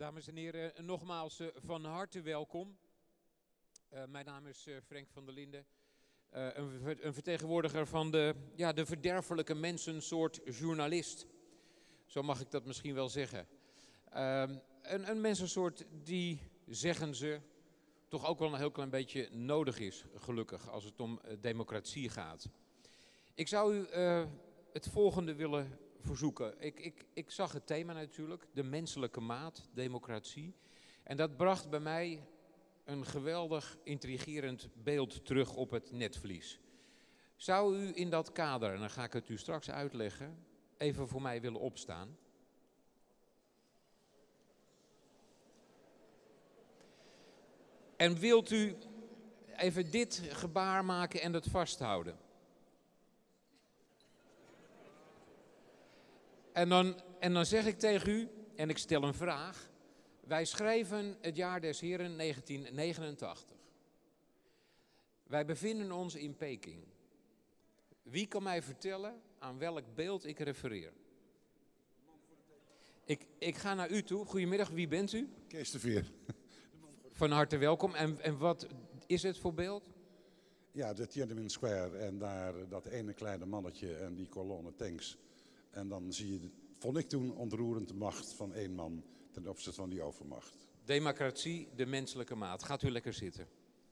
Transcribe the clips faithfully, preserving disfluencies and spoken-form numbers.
Dames en heren, nogmaals uh, van harte welkom. Uh, mijn naam is uh, Frank van der Linden, uh, een, ver een vertegenwoordiger van de, ja, de verderfelijke mensensoort journalist. Zo mag ik dat misschien wel zeggen. Uh, een, een mensensoort die, zeggen ze, toch ook wel een heel klein beetje nodig is, gelukkig, als het om uh, democratie gaat. Ik zou u uh, het volgende willen verzoeken. Ik, ik, ik zag het thema natuurlijk, de menselijke maat, democratie. En dat bracht bij mij een geweldig intrigerend beeld terug op het netvlies. Zou u in dat kader, en dan ga ik het u straks uitleggen, even voor mij willen opstaan? En wilt u even dit gebaar maken en dat vasthouden? En dan, en dan zeg ik tegen u, en ik stel een vraag. Wij schrijven het jaar des Heren negentien negenentachtig. Wij bevinden ons in Peking. Wie kan mij vertellen aan welk beeld ik refereer? Ik, ik ga naar u toe. Goedemiddag, wie bent u? Kees de Veer. Van harte welkom. En, en wat is het voor beeld? Ja, de Tiananmen Square en daar dat ene kleine mannetje en die kolonne tanks. En dan zie je, vond ik toen, ontroerend de macht van één man ten opzichte van die overmacht. Democratie, de menselijke maat. Gaat u lekker zitten.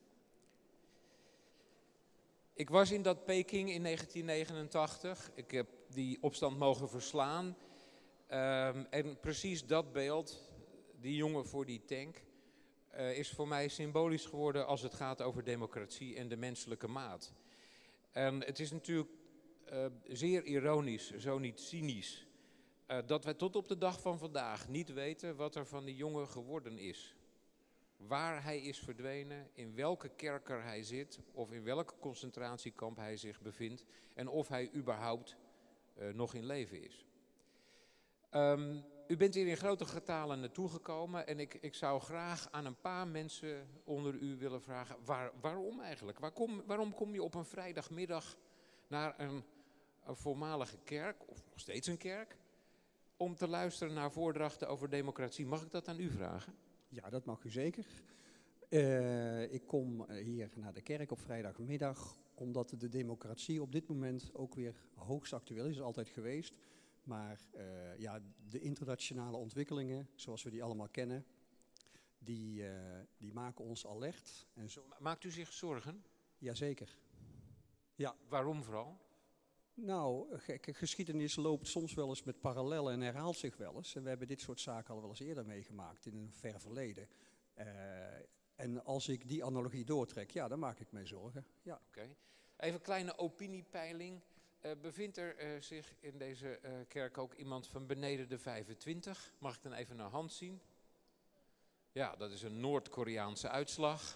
Ik was in dat Peking in negentien negenentachtig. Ik heb die opstand mogen verslaan. Um, en precies dat beeld, die jongen voor die tank, uh, is voor mij symbolisch geworden als het gaat over democratie en de menselijke maat. En het is natuurlijk uh, zeer ironisch, zo niet cynisch, uh, dat wij tot op de dag van vandaag niet weten wat er van die jongen geworden is. Waar hij is verdwenen, in welke kerker hij zit of in welke concentratiekamp hij zich bevindt en of hij überhaupt uh, nog in leven is. Um, u bent hier in grote getalen naartoe gekomen en ik, ik zou graag aan een paar mensen onder u willen vragen, waar, waarom eigenlijk? Waar kom, waarom kom je op een vrijdagmiddag naar een, een voormalige kerk, of nog steeds een kerk, om te luisteren naar voordrachten over democratie? Mag ik dat aan u vragen? Ja, dat mag u zeker. Uh, ik kom hier naar de kerk op vrijdagmiddag, omdat de democratie op dit moment ook weer hoogst actueel is, is altijd geweest. Maar uh, ja, de internationale ontwikkelingen, zoals we die allemaal kennen, die, uh, die maken ons alert. En zo... Maakt u zich zorgen? Jazeker. Ja. Waarom vooral? Nou, geschiedenis loopt soms wel eens met parallellen en herhaalt zich wel eens. En we hebben dit soort zaken al wel eens eerder meegemaakt in een ver verleden. Uh, en als ik die analogie doortrek, ja, dan maak ik mij zorgen. Ja. Oké. Okay. Even een kleine opiniepeiling. Uh, bevindt er uh, zich in deze uh, kerk ook iemand van beneden de vijfentwintig? Mag ik dan even een hand zien? Ja, dat is een Noord-Koreaanse uitslag.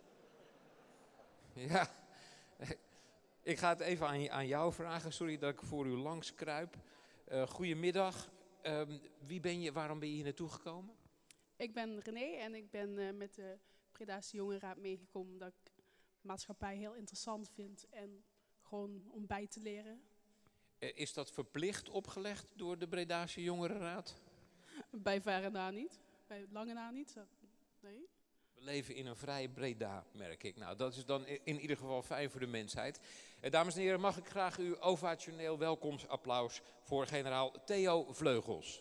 Ja. Ik ga het even aan, aan jou vragen. Sorry dat ik voor u langs kruip. Uh, goedemiddag. Uh, wie ben je? Waarom ben je hier naartoe gekomen? Ik ben René en ik ben uh, met de Bredaanse Jongerenraad meegekomen omdat ik maatschappij heel interessant vind en gewoon om bij te leren. Uh, is dat verplicht opgelegd door de Bredaanse Jongerenraad? Bij verre na niet. Bij lange na niet. Nee. We leven in een vrij Breda, merk ik. Nou, dat is dan in ieder geval fijn voor de mensheid. Eh, dames en heren, mag ik graag uw ovationeel welkomstapplaus voor generaal Theo Vleugels.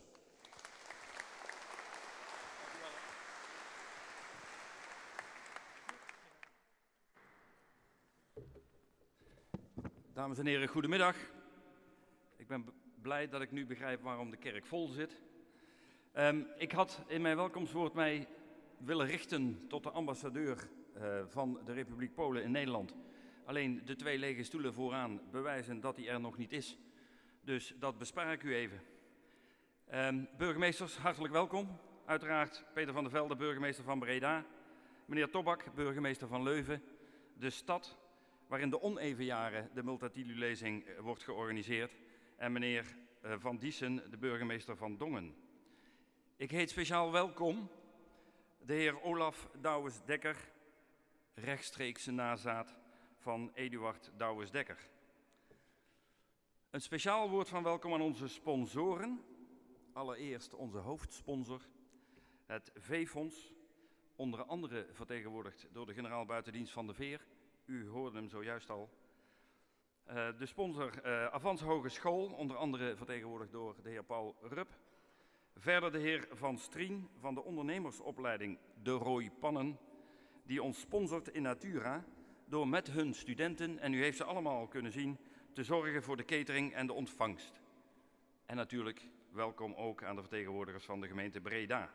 Dames en heren, goedemiddag. Ik ben blij dat ik nu begrijp waarom de kerk vol zit. Um, ik had in mijn welkomstwoord mij willen richten tot de ambassadeur uh, van de Republiek Polen in Nederland. Alleen de twee lege stoelen vooraan bewijzen dat hij er nog niet is. Dus dat bespaar ik u even. Um, burgemeesters, hartelijk welkom. Uiteraard Peter van der Velde, burgemeester van Breda. Meneer Tobak, burgemeester van Leuven. De stad waarin de onevenjaren de Multatuli-lezing uh, wordt georganiseerd. En meneer uh, Van Diessen, de burgemeester van Dongen. Ik heet speciaal welkom de heer Olaf Douwes-Dekker, rechtstreekse nazaat van Eduard Douwes-Dekker. Een speciaal woord van welkom aan onze sponsoren. Allereerst onze hoofdsponsor, Het V-fonds, onder andere vertegenwoordigd door de generaal buitendienst Van de Veer. U hoorde hem zojuist al. Uh, de sponsor uh, Avans Hogeschool, onder andere vertegenwoordigd door de heer Paul Rupp. Verder de heer Van Strien van de ondernemersopleiding De Rooi Pannen, die ons sponsort in Natura door met hun studenten, en u heeft ze allemaal al kunnen zien, te zorgen voor de catering en de ontvangst. En natuurlijk welkom ook aan de vertegenwoordigers van de gemeente Breda.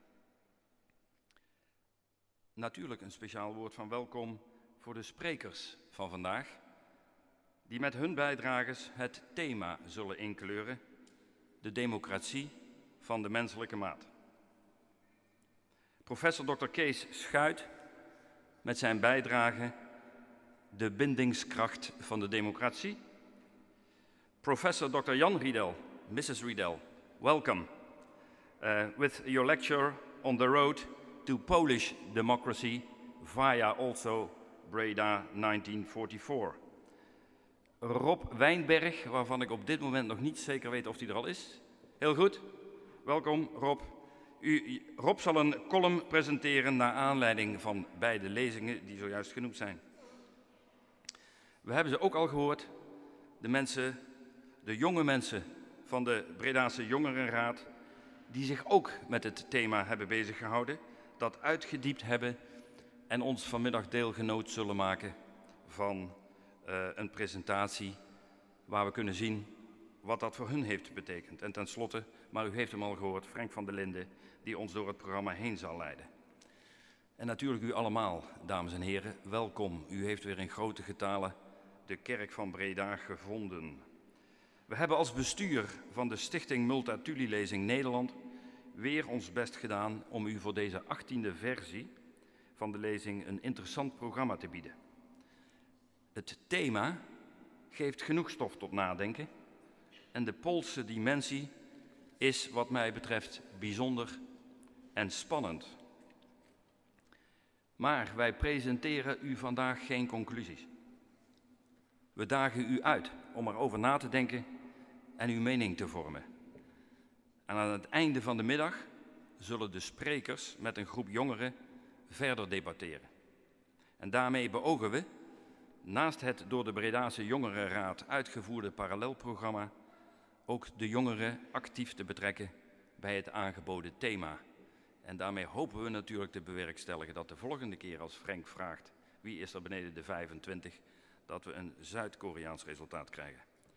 Natuurlijk een speciaal woord van welkom voor de sprekers van vandaag, die met hun bijdrages het thema zullen inkleuren, de democratie van de menselijke maat. Professor dokter Kees Schuit met zijn bijdrage de bindingskracht van de democratie. Professor dokter Jan Riedel, missus Riedel, welcome uh, with your lecture on the road to Polish democracy via also Breda negentien vierenveertig. Rob Wijnberg, waarvan ik op dit moment nog niet zeker weet of hij er al is. Heel goed, welkom Rob. U, Rob zal een column presenteren naar aanleiding van beide lezingen die zojuist genoemd zijn. We hebben ze ook al gehoord, de mensen, de jonge mensen van de Bredaanse Jongerenraad, die zich ook met het thema hebben bezig gehouden, dat uitgediept hebben en ons vanmiddag deelgenoot zullen maken van uh, een presentatie waar we kunnen zien wat dat voor hun heeft betekend. En tenslotte, maar u heeft hem al gehoord, Frank van der Linden, die ons door het programma heen zal leiden. En natuurlijk u allemaal, dames en heren, welkom. U heeft weer in grote getalen de kerk van Breda gevonden. We hebben als bestuur van de Stichting Multatuli-lezing Nederland weer ons best gedaan om u voor deze achttiende versie van de lezing een interessant programma te bieden. Het thema geeft genoeg stof tot nadenken en de Poolse dimensie is wat mij betreft bijzonder en spannend. Maar wij presenteren u vandaag geen conclusies. We dagen u uit om erover na te denken en uw mening te vormen. En aan het einde van de middag zullen de sprekers met een groep jongeren verder debatteren. En daarmee beogen we, naast het door de Bredaanse Jongerenraad uitgevoerde parallelprogramma, ook de jongeren actief te betrekken bij het aangeboden thema. En daarmee hopen we natuurlijk te bewerkstelligen dat de volgende keer als Frank vraagt wie is er beneden de vijfentwintig, dat we een Zuid-Koreaans resultaat krijgen.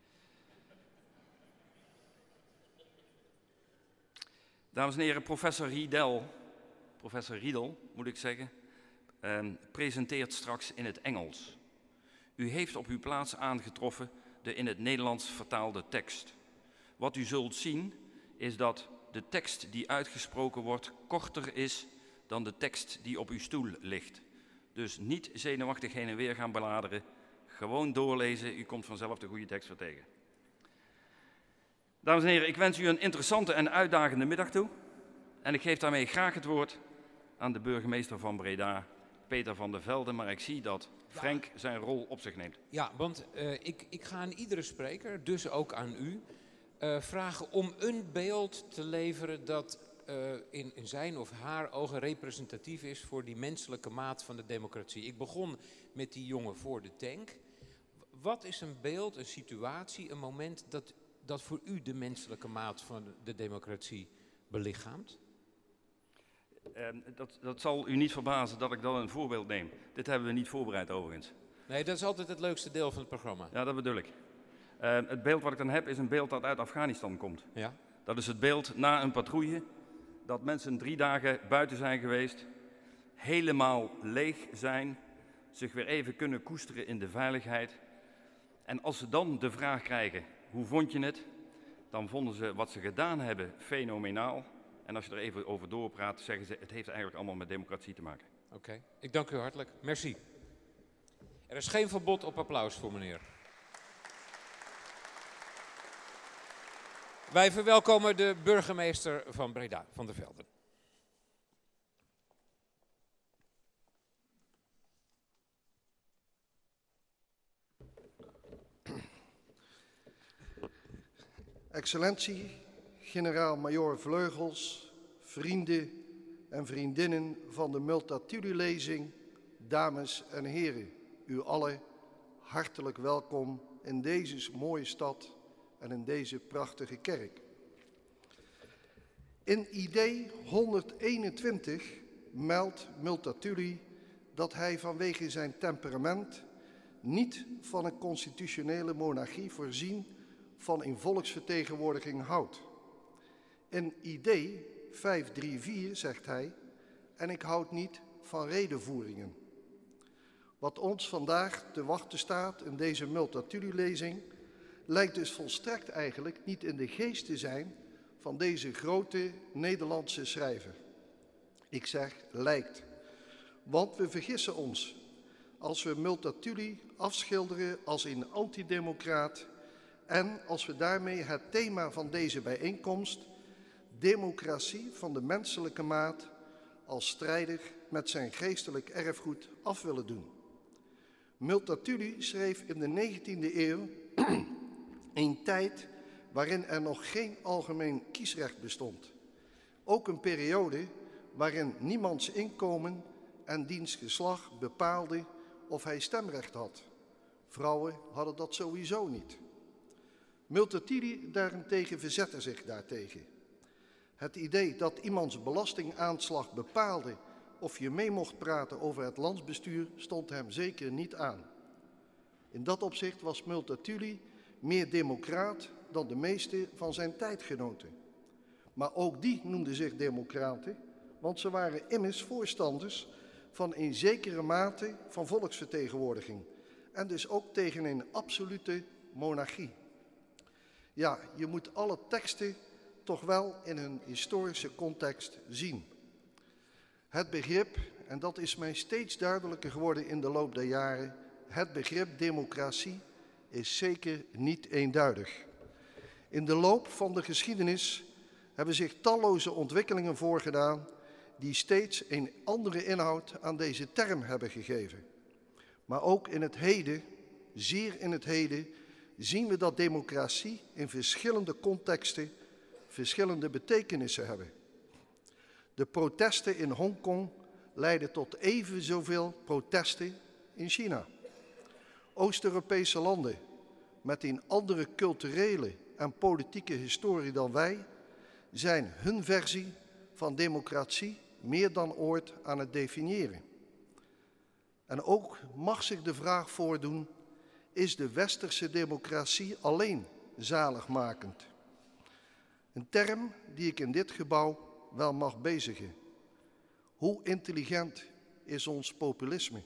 Dames en heren, professor Riedel, professor Riedel moet ik zeggen, eh, presenteert straks in het Engels. U heeft op uw plaats aangetroffen de in het Nederlands vertaalde tekst. Wat u zult zien is dat de tekst die uitgesproken wordt korter is dan de tekst die op uw stoel ligt. Dus niet zenuwachtig heen en weer gaan bladeren, gewoon doorlezen, u komt vanzelf de goede tekst weer tegen. Dames en heren, ik wens u een interessante en uitdagende middag toe. En ik geef daarmee graag het woord aan de burgemeester van Breda, Peter van der Velde. Maar ik zie dat Frank zijn rol op zich neemt. Ja, want uh, ik, ik ga aan iedere spreker, dus ook aan u, uh, vragen om een beeld te leveren dat uh, in, in zijn of haar ogen representatief is voor die menselijke maat van de democratie. Ik begon met die jongen voor de tank. Wat is een beeld, een situatie, een moment dat, dat voor u de menselijke maat van de democratie belichaamt? Uh, dat, dat zal u niet verbazen dat ik dan een voorbeeld neem. Dit hebben we niet voorbereid overigens. Nee, dat is altijd het leukste deel van het programma. Ja, dat bedoel ik. Uh, het beeld wat ik dan heb is een beeld dat uit Afghanistan komt. Ja? Dat is het beeld na een patrouille, dat mensen drie dagen buiten zijn geweest, helemaal leeg zijn, zich weer even kunnen koesteren in de veiligheid. En als ze dan de vraag krijgen, hoe vond je het? Dan vonden ze wat ze gedaan hebben fenomenaal. En als je er even over doorpraat, zeggen ze, het heeft eigenlijk allemaal met democratie te maken. Oké, okay. Ik dank u hartelijk. Merci. Er is geen verbod op applaus voor meneer. Wij verwelkomen de burgemeester van Breda, Van der Velde. Excellentie, generaal-majoor Vleugels, vrienden, en vriendinnen van de Multatuli-lezing, dames en heren, u allen hartelijk welkom in deze mooie stad en in deze prachtige kerk. In idee honderdeenentwintig meldt Multatuli dat hij vanwege zijn temperament niet van een constitutionele monarchie voorzien van een volksvertegenwoordiging houdt. In idee vijfhonderdvierendertig zegt hij, en ik houd niet van redevoeringen. Wat ons vandaag te wachten staat in deze Multatuli-lezing lijkt dus volstrekt eigenlijk niet in de geest te zijn van deze grote Nederlandse schrijver. Ik zeg lijkt, want we vergissen ons als we Multatuli afschilderen als een antidemocraat en als we daarmee het thema van deze bijeenkomst, democratie van de menselijke maat, als strijdig met zijn geestelijk erfgoed af willen doen. Multatuli schreef in de negentiende eeuw een tijd waarin er nog geen algemeen kiesrecht bestond. Ook een periode waarin niemands inkomen en diens geslacht bepaalde of hij stemrecht had. Vrouwen hadden dat sowieso niet. Multatuli daarentegen verzette zich daartegen. Het idee dat iemands belastingaanslag bepaalde of je mee mocht praten over het landsbestuur stond hem zeker niet aan. In dat opzicht was Multatuli meer democraat dan de meeste van zijn tijdgenoten. Maar ook die noemden zich democraten, want ze waren immers voorstanders van een zekere mate van volksvertegenwoordiging en dus ook tegen een absolute monarchie. Ja, je moet alle teksten toch wel in hun historische context zien. Het begrip, en dat is mij steeds duidelijker geworden in de loop der jaren, het begrip democratie is zeker niet eenduidig. In de loop van de geschiedenis hebben zich talloze ontwikkelingen voorgedaan die steeds een andere inhoud aan deze term hebben gegeven. Maar ook in het heden, zeer in het heden, zien we dat democratie in verschillende contexten verschillende betekenissen hebben. De protesten in Hongkong leiden tot even zoveel protesten in China. Oost-Europese landen met een andere culturele en politieke historie dan wij zijn hun versie van democratie meer dan ooit aan het definiëren. En ook mag zich de vraag voordoen, is de westerse democratie alleen zaligmakend? Een term die ik in dit gebouw wel mag bezigen. Hoe intelligent is ons populisme?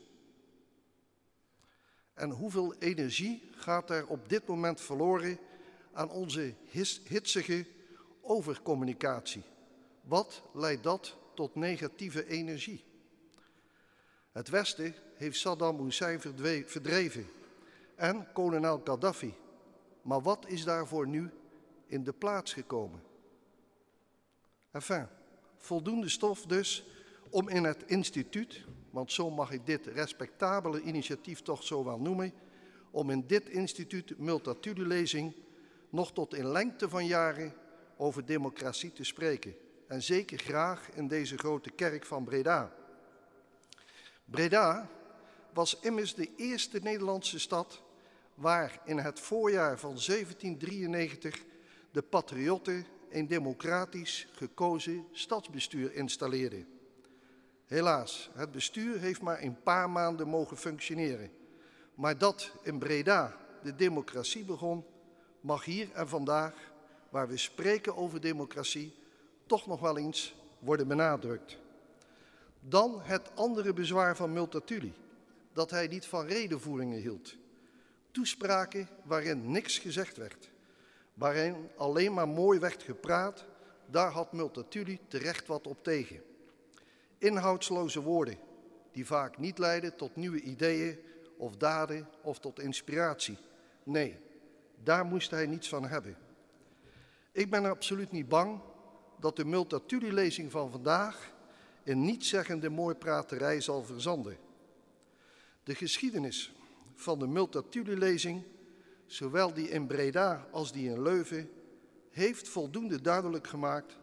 En hoeveel energie gaat er op dit moment verloren aan onze hitsige overcommunicatie? Wat leidt dat tot negatieve energie? Het Westen heeft Saddam Hussein verdreven en kolonel Gaddafi. Maar wat is daarvoor nu in de plaats gekomen? Enfin, voldoende stof dus om in het instituut, want zo mag ik dit respectabele initiatief toch zo wel noemen, om in dit instituut Multatuli-lezing nog tot in lengte van jaren over democratie te spreken. En zeker graag in deze grote kerk van Breda. Breda was immers de eerste Nederlandse stad waar in het voorjaar van zeventien drieënnegentig de patriotten een democratisch gekozen stadsbestuur installeerden. Helaas, het bestuur heeft maar een paar maanden mogen functioneren. Maar dat in Breda de democratie begon, mag hier en vandaag, waar we spreken over democratie, toch nog wel eens worden benadrukt. Dan het andere bezwaar van Multatuli, dat hij niet van redevoeringen hield. Toespraken waarin niks gezegd werd, waarin alleen maar mooi werd gepraat, daar had Multatuli terecht wat op tegen. Inhoudsloze woorden, die vaak niet leiden tot nieuwe ideeën of daden of tot inspiratie. Nee, daar moest hij niets van hebben. Ik ben absoluut niet bang dat de Multatuli-lezing van vandaag in nietszeggende mooipraterij zal verzanden. De geschiedenis van de Multatuli-lezing, zowel die in Breda als die in Leuven, heeft voldoende duidelijk gemaakt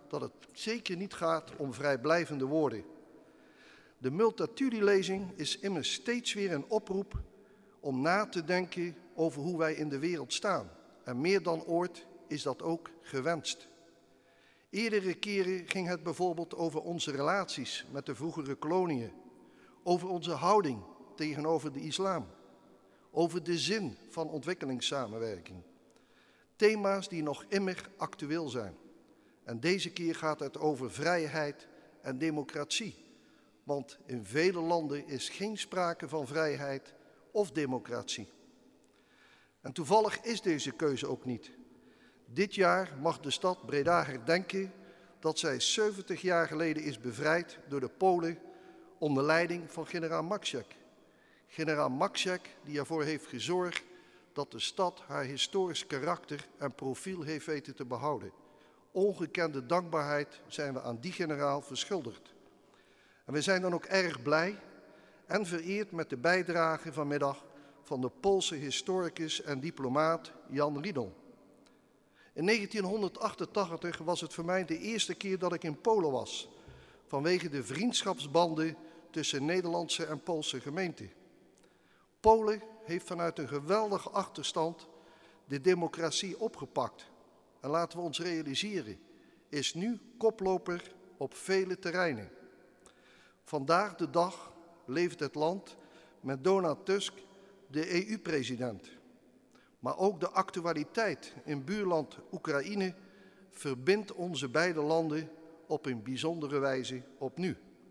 dat het zeker niet gaat om vrijblijvende woorden. De Multatuli-lezing is immers steeds weer een oproep om na te denken over hoe wij in de wereld staan. En meer dan ooit is dat ook gewenst. Eerdere keren ging het bijvoorbeeld over onze relaties met de vroegere koloniën, over onze houding tegenover de islam, over de zin van ontwikkelingssamenwerking. Thema's die nog immer actueel zijn. En deze keer gaat het over vrijheid en democratie. Want in vele landen is geen sprake van vrijheid of democratie. En toevallig is deze keuze ook niet. Dit jaar mag de stad Breda herdenken dat zij zeventig jaar geleden is bevrijd door de Polen onder leiding van generaal Maksiak. Generaal Maksiak die ervoor heeft gezorgd dat de stad haar historisch karakter en profiel heeft weten te behouden. Ongekende dankbaarheid zijn we aan die generaal verschuldigd. En we zijn dan ook erg blij en vereerd met de bijdrage vanmiddag van de Poolse historicus en diplomaat Jan Riedel. In negentienhonderdachtentachtig was het voor mij de eerste keer dat ik in Polen was, vanwege de vriendschapsbanden tussen Nederlandse en Poolse gemeenten. Polen heeft vanuit een geweldige achterstand de democratie opgepakt. En laten we ons realiseren, is nu koploper op vele terreinen. Vandaag de dag leeft het land met Donald Tusk, de E U-president. Maar ook de actualiteit in buurland Oekraïne verbindt onze beide landen op een bijzondere wijze opnieuw.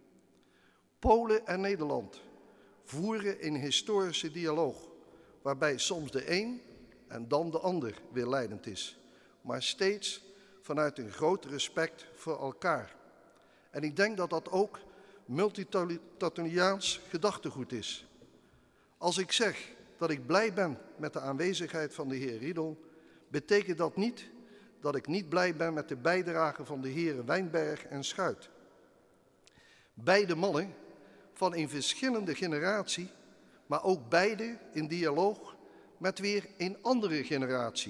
Polen en Nederland voeren een historische dialoog, waarbij soms de een en dan de ander weer leidend is, maar steeds vanuit een groot respect voor elkaar. En ik denk dat dat ook multitatuniaans gedachtegoed is. Als ik zeg dat ik blij ben met de aanwezigheid van de heer Riedel, betekent dat niet dat ik niet blij ben met de bijdrage van de heren Wijnberg en Schuit. Beide mannen van een verschillende generatie, maar ook beide in dialoog met weer een andere generatie.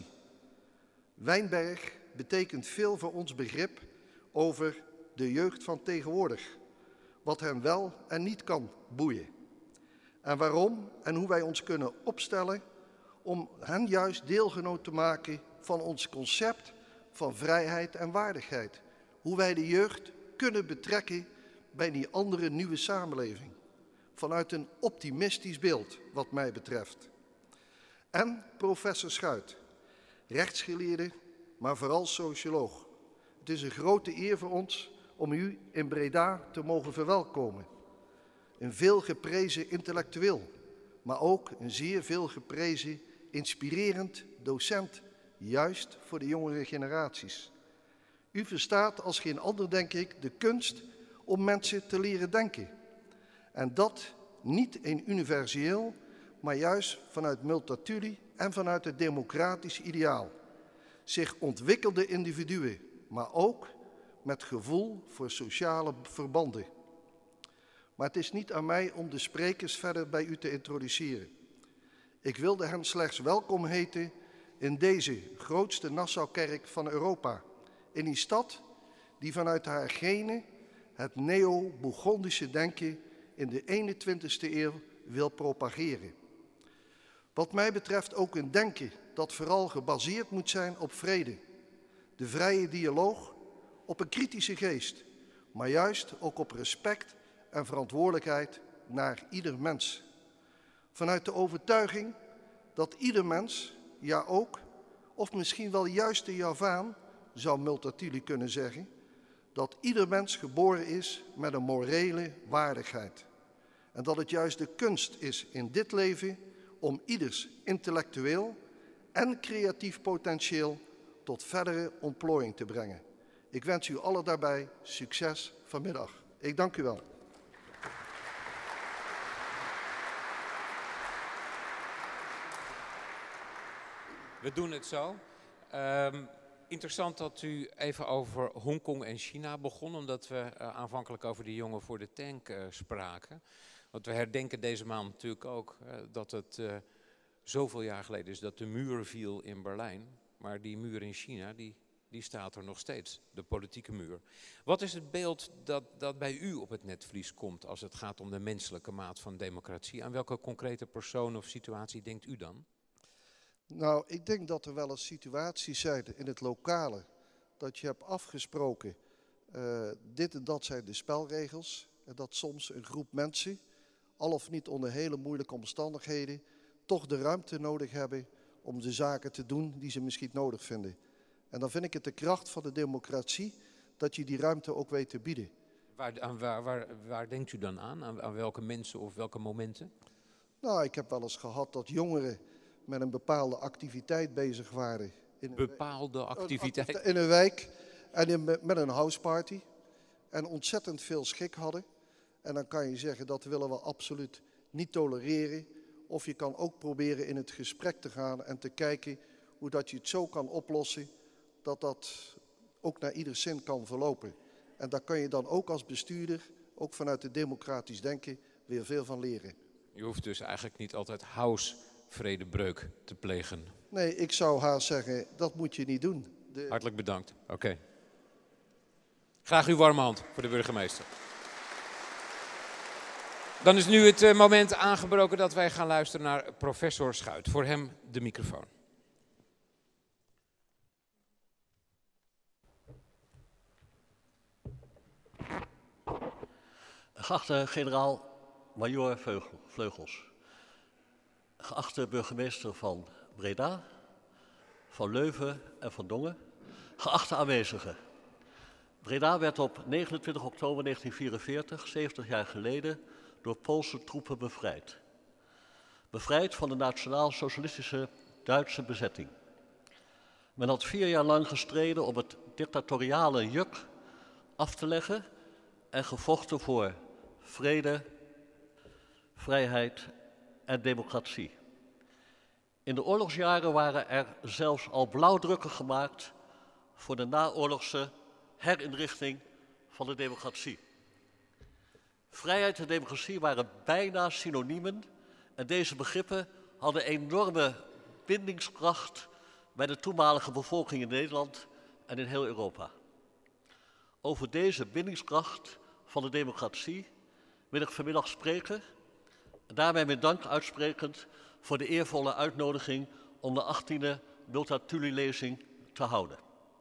Wijnberg betekent veel voor ons begrip over de jeugd van tegenwoordig, wat hen wel en niet kan boeien. En waarom en hoe wij ons kunnen opstellen om hen juist deelgenoot te maken van ons concept van vrijheid en waardigheid. Hoe wij de jeugd kunnen betrekken bij die andere nieuwe samenleving. Vanuit een optimistisch beeld, wat mij betreft. En professor Schuit, rechtsgeleerde, maar vooral socioloog. Het is een grote eer voor ons om u in Breda te mogen verwelkomen. Een veel geprezen intellectueel, maar ook een zeer veel geprezen inspirerend docent, juist voor de jongere generaties. U verstaat als geen ander, denk ik, de kunst om mensen te leren denken. En dat niet een universeel, maar juist vanuit Multatuli en vanuit het democratisch ideaal. Zich ontwikkelde individuen, maar ook met gevoel voor sociale verbanden. Maar het is niet aan mij om de sprekers verder bij u te introduceren. Ik wilde hen slechts welkom heten in deze grootste Nassaukerk van Europa. In die stad die vanuit haar genen het neo-Bourgondische denken in de eenentwintigste eeuw wil propageren. Wat mij betreft ook een denken dat vooral gebaseerd moet zijn op vrede. De vrije dialoog, op een kritische geest, maar juist ook op respect en verantwoordelijkheid naar ieder mens. Vanuit de overtuiging dat ieder mens, ja ook, of misschien wel juist de Javaan, zou Multatuli kunnen zeggen, dat ieder mens geboren is met een morele waardigheid. En dat het juist de kunst is in dit leven om ieders intellectueel en creatief potentieel tot verdere ontplooiing te brengen. Ik wens u allen daarbij succes vanmiddag. Ik dank u wel. We doen het zo. Um, interessant dat u even over Hongkong en China begon, omdat we uh, aanvankelijk over die jongen voor de tank uh, spraken. Want we herdenken deze maand natuurlijk ook uh, dat het uh, zoveel jaar geleden is dat de muur viel in Berlijn. Maar die muur in China, die, die die staat er nog steeds, de politieke muur. Wat is het beeld dat, dat bij u op het netvlies komt als het gaat om de menselijke maat van democratie? Aan welke concrete persoon of situatie denkt u dan? Nou, ik denk dat er wel eens situaties zijn in het lokale, dat je hebt afgesproken, uh, dit en dat zijn de spelregels, en dat soms een groep mensen, al of niet onder hele moeilijke omstandigheden, toch de ruimte nodig hebben om de zaken te doen die ze misschien nodig vinden. En dan vind ik het de kracht van de democratie dat je die ruimte ook weet te bieden. Waar, aan, waar, waar, waar denkt u dan aan? aan? Aan welke mensen of welke momenten? Nou, ik heb wel eens gehad dat jongeren met een bepaalde activiteit bezig waren. In een bepaalde activiteit? Een, in een wijk en in, met een houseparty. En ontzettend veel schik hadden. En dan kan je zeggen, dat willen we absoluut niet tolereren. Of je kan ook proberen in het gesprek te gaan en te kijken hoe dat je het zo kan oplossen dat dat ook naar ieder zin kan verlopen. En daar kan je dan ook als bestuurder, ook vanuit het democratisch denken, weer veel van leren. Je hoeft dus eigenlijk niet altijd house-vredebreuk te plegen. Nee, ik zou haast zeggen, dat moet je niet doen. De... Hartelijk bedankt. Oké. Okay. Graag uw warme hand voor de burgemeester. Dan is nu het moment aangebroken dat wij gaan luisteren naar professor Schuit. Voor hem de microfoon. Geachte generaal-majoor Vleugels, geachte burgemeester van Breda, van Leuven en van Dongen, geachte aanwezigen. Breda werd op negenentwintig oktober negentien vierenveertig, zeventig jaar geleden, door Poolse troepen bevrijd. Bevrijd van de nationaal-socialistische Duitse bezetting. Men had vier jaar lang gestreden om het dictatoriale juk af te leggen en gevochten voor vrede, vrijheid en democratie. In de oorlogsjaren waren er zelfs al blauwdrukken gemaakt voor de naoorlogse herinrichting van de democratie. Vrijheid en democratie waren bijna synoniemen en deze begrippen hadden enorme bindingskracht bij de toenmalige bevolking in Nederland en in heel Europa. Over deze bindingskracht van de democratie wil ik vanmiddag spreken en daarbij mijn dank uitsprekend voor de eervolle uitnodiging om de achttiende Multatuli-lezing te houden.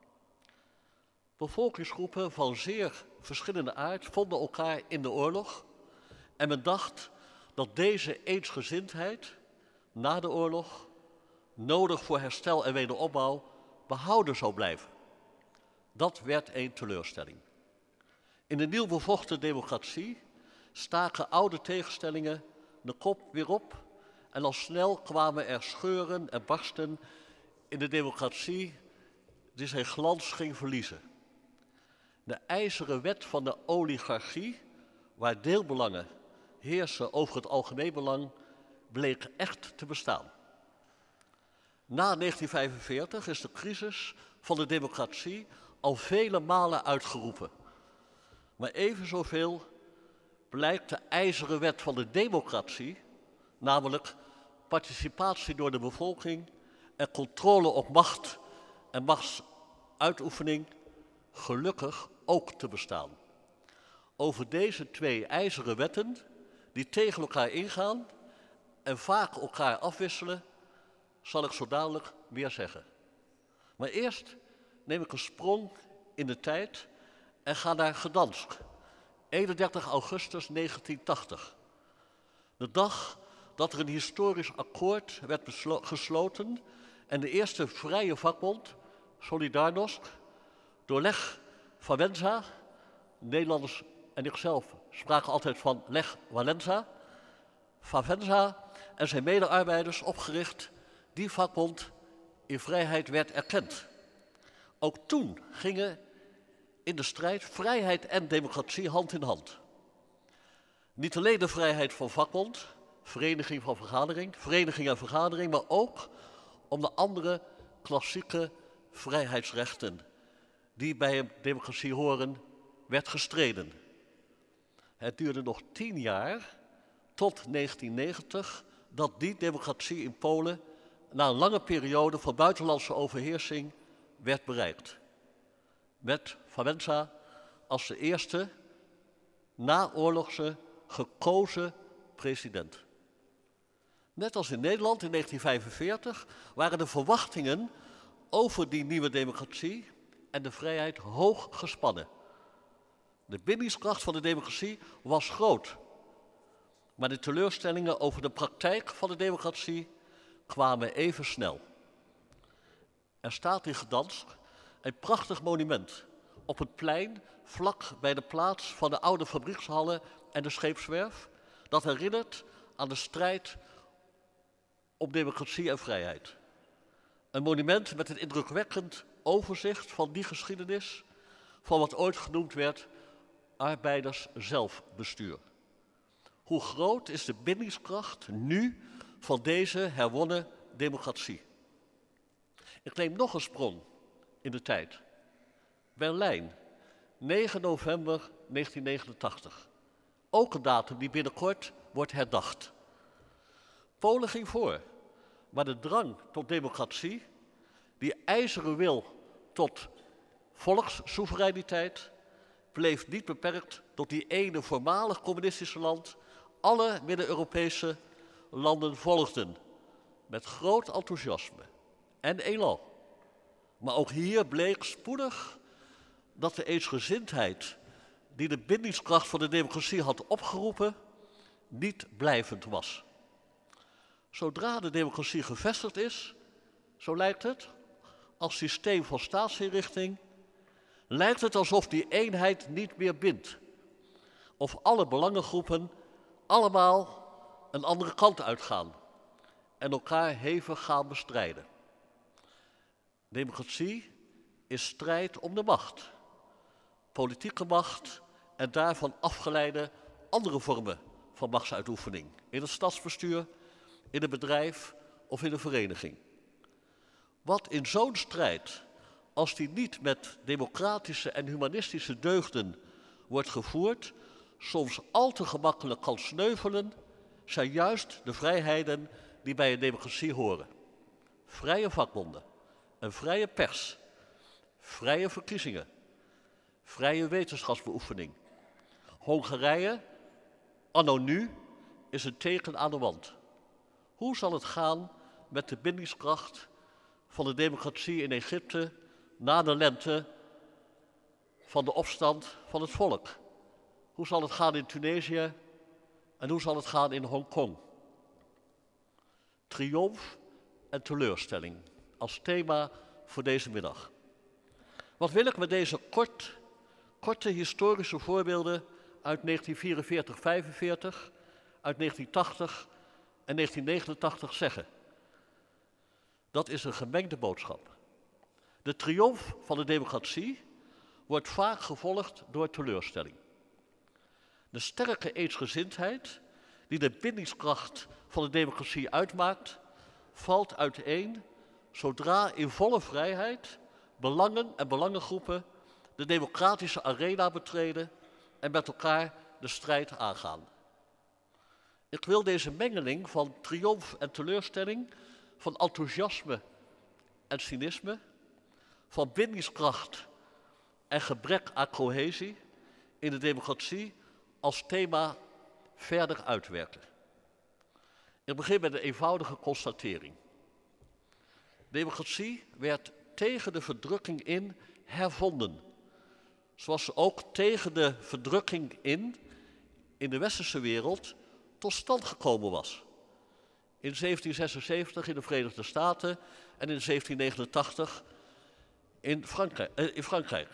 Bevolkingsgroepen van zeer verschillende aard vonden elkaar in de oorlog en men dacht dat deze eensgezindheid na de oorlog, nodig voor herstel en wederopbouw, behouden zou blijven. Dat werd een teleurstelling. In de nieuw bevochten democratie staken oude tegenstellingen de kop weer op en al snel kwamen er scheuren en barsten in de democratie die zijn glans ging verliezen. De ijzeren wet van de oligarchie, waar deelbelangen heersen over het algemeen belang, bleek echt te bestaan. Na negentien vijfenveertig is de crisis van de democratie al vele malen uitgeroepen. Maar even zoveel blijkt de ijzeren wet van de democratie, namelijk participatie door de bevolking en controle op macht en machtsuitoefening, gelukkig ook te bestaan. Over deze twee ijzeren wetten, die tegen elkaar ingaan en vaak elkaar afwisselen, zal ik zo dadelijk meer zeggen. Maar eerst neem ik een sprong in de tijd en ga naar Gdansk, eenendertig augustus negentien tachtig. De dag dat er een historisch akkoord werd gesloten en de eerste vrije vakbond, Solidarność, door Lech Wałęsa, Nederlanders en ikzelf spraken altijd van Lech Wałęsa, Wałęsa en zijn medearbeiders opgericht, die vakbond in vrijheid werd erkend. Ook toen gingen in de strijd vrijheid en democratie hand in hand. Niet alleen de vrijheid van vakbond, vereniging van vergadering, vereniging en vergadering, maar ook om de andere klassieke vrijheidsrechten die bij een democratie horen, werd gestreden. Het duurde nog tien jaar, tot negentien negentig, dat die democratie in Polen na een lange periode van buitenlandse overheersing werd bereikt. met Fawenza als de eerste naoorlogse gekozen president. Net als in Nederland in negentien vijfenveertig waren de verwachtingen over die nieuwe democratie en de vrijheid hoog gespannen. De bindingskracht van de democratie was groot, maar de teleurstellingen over de praktijk van de democratie kwamen even snel. Er staat in Gdansk een prachtig monument op het plein vlak bij de plaats van de oude fabriekshallen en de scheepswerf, dat herinnert aan de strijd om democratie en vrijheid. Een monument met een indrukwekkend overzicht van die geschiedenis, van wat ooit genoemd werd arbeiders-zelfbestuur. Hoe groot is de bindingskracht nu van deze herwonnen democratie? Ik neem nog een sprong in de tijd. Berlijn, negen november negentien negenentachtig. Ook een datum die binnenkort wordt herdacht. Polen ging voor, maar de drang tot democratie, die ijzeren wil tot volkssoevereiniteit, bleef niet beperkt tot die ene voormalig communistische land. Alle Midden-Europese landen volgden met groot enthousiasme en elan. Maar ook hier bleek spoedig dat de eensgezindheid die de bindingskracht van de democratie had opgeroepen, niet blijvend was. Zodra de democratie gevestigd is, zo lijkt het, als systeem van staatsinrichting, lijkt het alsof die eenheid niet meer bindt. Of alle belangengroepen allemaal een andere kant uitgaan en elkaar hevig gaan bestrijden. Democratie is strijd om de macht, politieke macht en daarvan afgeleide andere vormen van machtsuitoefening. In het stadsbestuur, in een bedrijf of in een vereniging. Wat in zo'n strijd, als die niet met democratische en humanistische deugden wordt gevoerd, soms al te gemakkelijk kan sneuvelen, zijn juist de vrijheden die bij een democratie horen. Vrije vakbonden, een vrije pers, vrije verkiezingen, vrije wetenschapsbeoefening. Hongarije, anno nu, is een teken aan de wand. Hoe zal het gaan met de bindingskracht van de democratie in Egypte na de lente van de opstand van het volk? Hoe zal het gaan in Tunesië en hoe zal het gaan in Hongkong? Triomf en teleurstelling als thema voor deze middag. Wat wil ik met deze kort, korte historische voorbeelden uit negentien vierenveertig vijfenveertig, uit negentien tachtig en negentien negenentachtig zeggen? Dat is een gemengde boodschap. De triomf van de democratie wordt vaak gevolgd door teleurstelling. De sterke eensgezindheid die de bindingskracht van de democratie uitmaakt, valt uiteen zodra in volle vrijheid belangen en belangengroepen de democratische arena betreden en met elkaar de strijd aangaan. Ik wil deze mengeling van triomf en teleurstelling, van enthousiasme en cynisme, van bindingskracht en gebrek aan cohesie in de democratie als thema verder uitwerken. Ik begin met een eenvoudige constatering. Democratie werd tegen de verdrukking in hervonden, zoals ze ook tegen de verdrukking in, in de westerse wereld, tot stand gekomen was. In zeventien zesenzeventig in de Verenigde Staten en in zeventien negenentachtig in Frankrijk. Eh, in Frankrijk.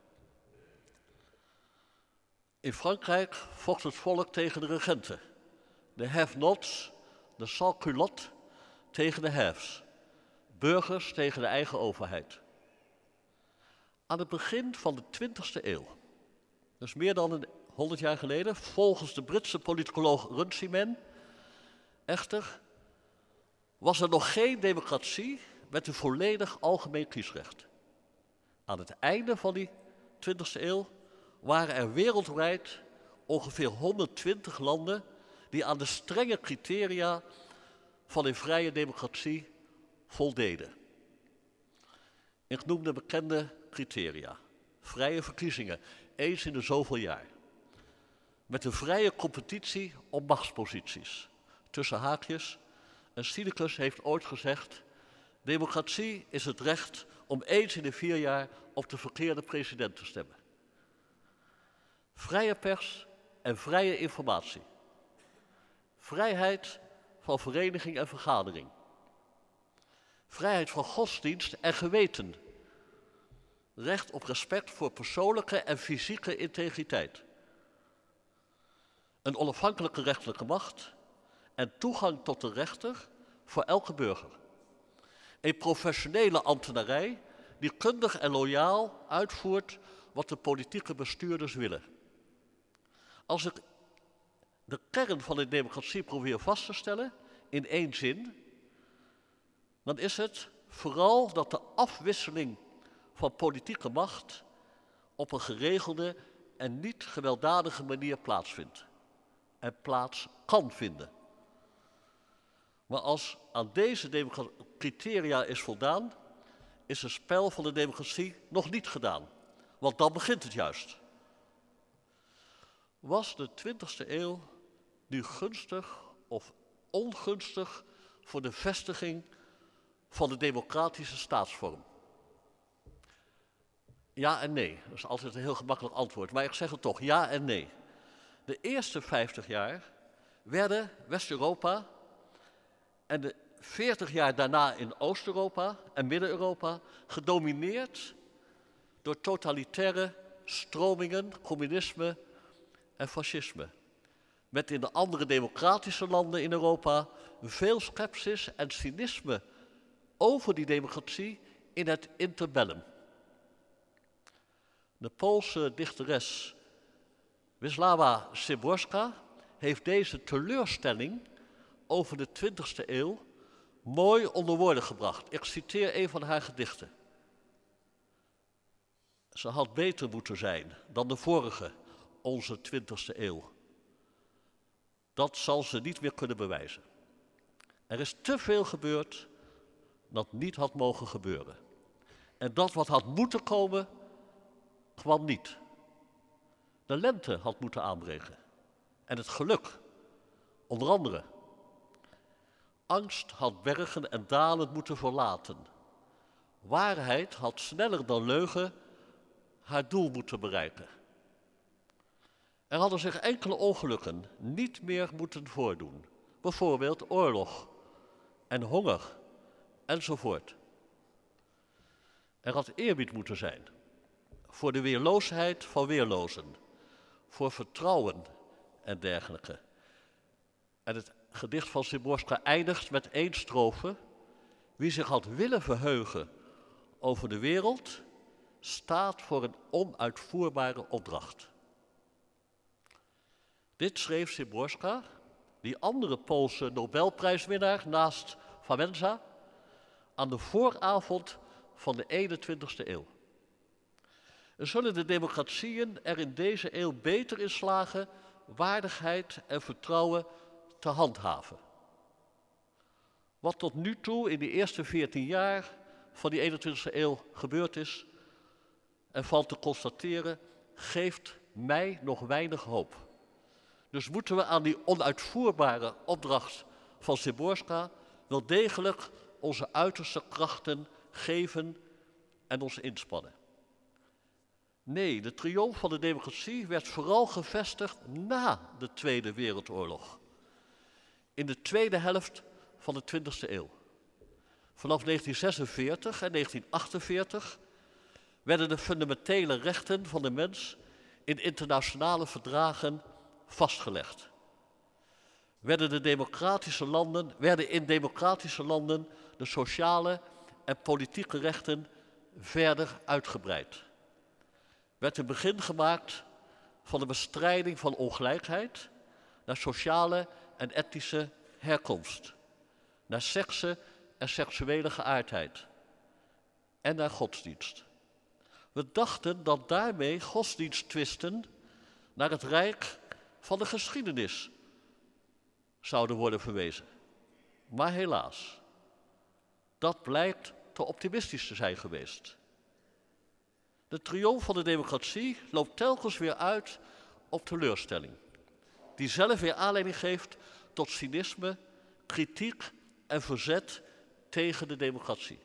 In Frankrijk vocht het volk tegen de regenten. De have-nots, de sans-culottes tegen de haves. Burgers tegen de eigen overheid. Aan het begin van de twintigste eeuw, dus meer dan honderd jaar geleden, volgens de Britse politicoloog Runciman, echter, was er nog geen democratie met een volledig algemeen kiesrecht. Aan het einde van die twintigste eeuw waren er wereldwijd ongeveer honderdtwintig landen die aan de strenge criteria van een vrije democratie voldeden. Ik noem de bekende criteria. Vrije verkiezingen, eens in de zoveel jaar. Met een vrije competitie om machtsposities. Tussen haakjes, en Cydicus heeft ooit gezegd, democratie is het recht om eens in de vier jaar op de verkeerde president te stemmen. Vrije pers en vrije informatie. Vrijheid van vereniging en vergadering. Vrijheid van godsdienst en geweten. Recht op respect voor persoonlijke en fysieke integriteit. Een onafhankelijke rechterlijke macht en toegang tot de rechter voor elke burger. Een professionele ambtenarij die kundig en loyaal uitvoert wat de politieke bestuurders willen. Als ik de kern van de democratie probeer vast te stellen in één zin, dan is het vooral dat de afwisseling van politieke macht op een geregelde en niet gewelddadige manier plaatsvindt. En plaats kan vinden. Maar als aan deze criteria is voldaan, is het spel van de democratie nog niet gedaan. Want dan begint het juist. Was de twintigste eeuw nu gunstig of ongunstig voor de vestiging van de democratische staatsvorm? Ja en nee. Dat is altijd een heel gemakkelijk antwoord. Maar ik zeg het toch, ja en nee. De eerste vijftig jaar werden West-Europa en de veertig jaar daarna in Oost-Europa en Midden-Europa gedomineerd door totalitaire stromingen, communisme en fascisme. Met in de andere democratische landen in Europa veel scepsis en cynisme over die democratie in het interbellum. De Poolse dichteres Wisława Szymborska heeft deze teleurstelling over de twintigste eeuw mooi onder woorden gebracht. Ik citeer een van haar gedichten. Ze had beter moeten zijn dan de vorige, onze twintigste eeuw. Dat zal ze niet meer kunnen bewijzen. Er is te veel gebeurd dat niet had mogen gebeuren. En dat wat had moeten komen, kwam niet. De lente had moeten aanbreken. En het geluk, onder andere. Angst had bergen en dalen moeten verlaten. Waarheid had sneller dan leugen haar doel moeten bereiken. Er hadden zich enkele ongelukken niet meer moeten voordoen. Bijvoorbeeld oorlog en honger enzovoort. Er had eerbied moeten zijn voor de weerloosheid van weerlozen, voor vertrouwen en dergelijke. En het gedicht van Szymborska eindigt met één strofe. Wie zich had willen verheugen over de wereld, staat voor een onuitvoerbare opdracht. Dit schreef Szymborska, die andere Poolse Nobelprijswinnaar naast Wałęsa, aan de vooravond van de eenentwintigste eeuw. Zullen de democratieën er in deze eeuw beter in slagen waardigheid en vertrouwen te handhaven? Wat tot nu toe in de eerste veertien jaar van die eenentwintigste eeuw gebeurd is en valt te constateren, geeft mij nog weinig hoop. Dus moeten we aan die onuitvoerbare opdracht van Szymborska wel degelijk onze uiterste krachten geven en ons inspannen. Nee, de triomf van de democratie werd vooral gevestigd na de Tweede Wereldoorlog. In de tweede helft van de twintigste eeuw. Vanaf negentien zesenveertig en negentien achtenveertig werden de fundamentele rechten van de mens in internationale verdragen vastgelegd. Werden, de democratische landen, werden in democratische landen de sociale en politieke rechten verder uitgebreid. Werd een begin gemaakt van de bestrijding van ongelijkheid naar sociale en etnische herkomst, naar sekse en seksuele geaardheid en naar godsdienst. We dachten dat daarmee godsdiensttwisten naar het rijk van de geschiedenis zouden worden verwezen. Maar helaas, dat blijkt te optimistisch te zijn geweest. De triomf van de democratie loopt telkens weer uit op teleurstelling, die zelf weer aanleiding geeft tot cynisme, kritiek en verzet tegen de democratie.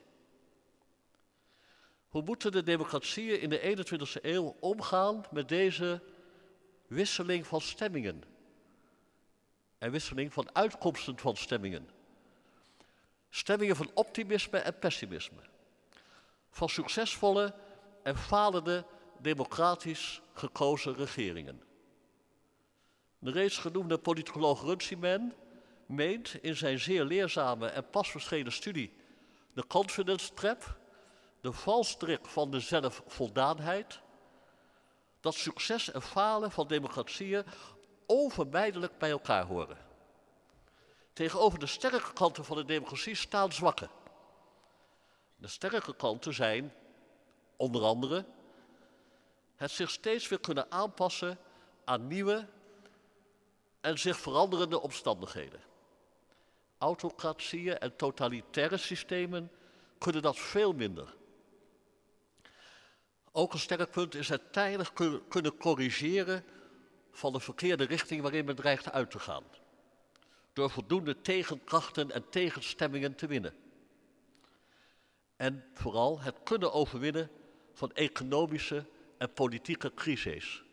Hoe moeten de democratieën in de eenentwintigste eeuw omgaan met deze wisseling van stemmingen en wisseling van uitkomsten van stemmingen? Stemmingen van optimisme en pessimisme, van succesvolle en falende democratisch gekozen regeringen. De reeds genoemde politicoloog Runciman meent in zijn zeer leerzame en pas verschenen studie The Confidence Trap, de valstrik van de zelfvoldaanheid, dat succes en falen van democratieën onvermijdelijk bij elkaar horen. Tegenover de sterke kanten van de democratie staan zwakke. De sterke kanten zijn, onder andere, het zich steeds weer kunnen aanpassen aan nieuwe en zich veranderende omstandigheden. Autocratieën en totalitaire systemen kunnen dat veel minder. Ook een sterk punt is het tijdig kunnen corrigeren van de verkeerde richting waarin men dreigt uit te gaan, door voldoende tegenkrachten en tegenstemmingen te winnen. En vooral het kunnen overwinnen van economische en politieke crises.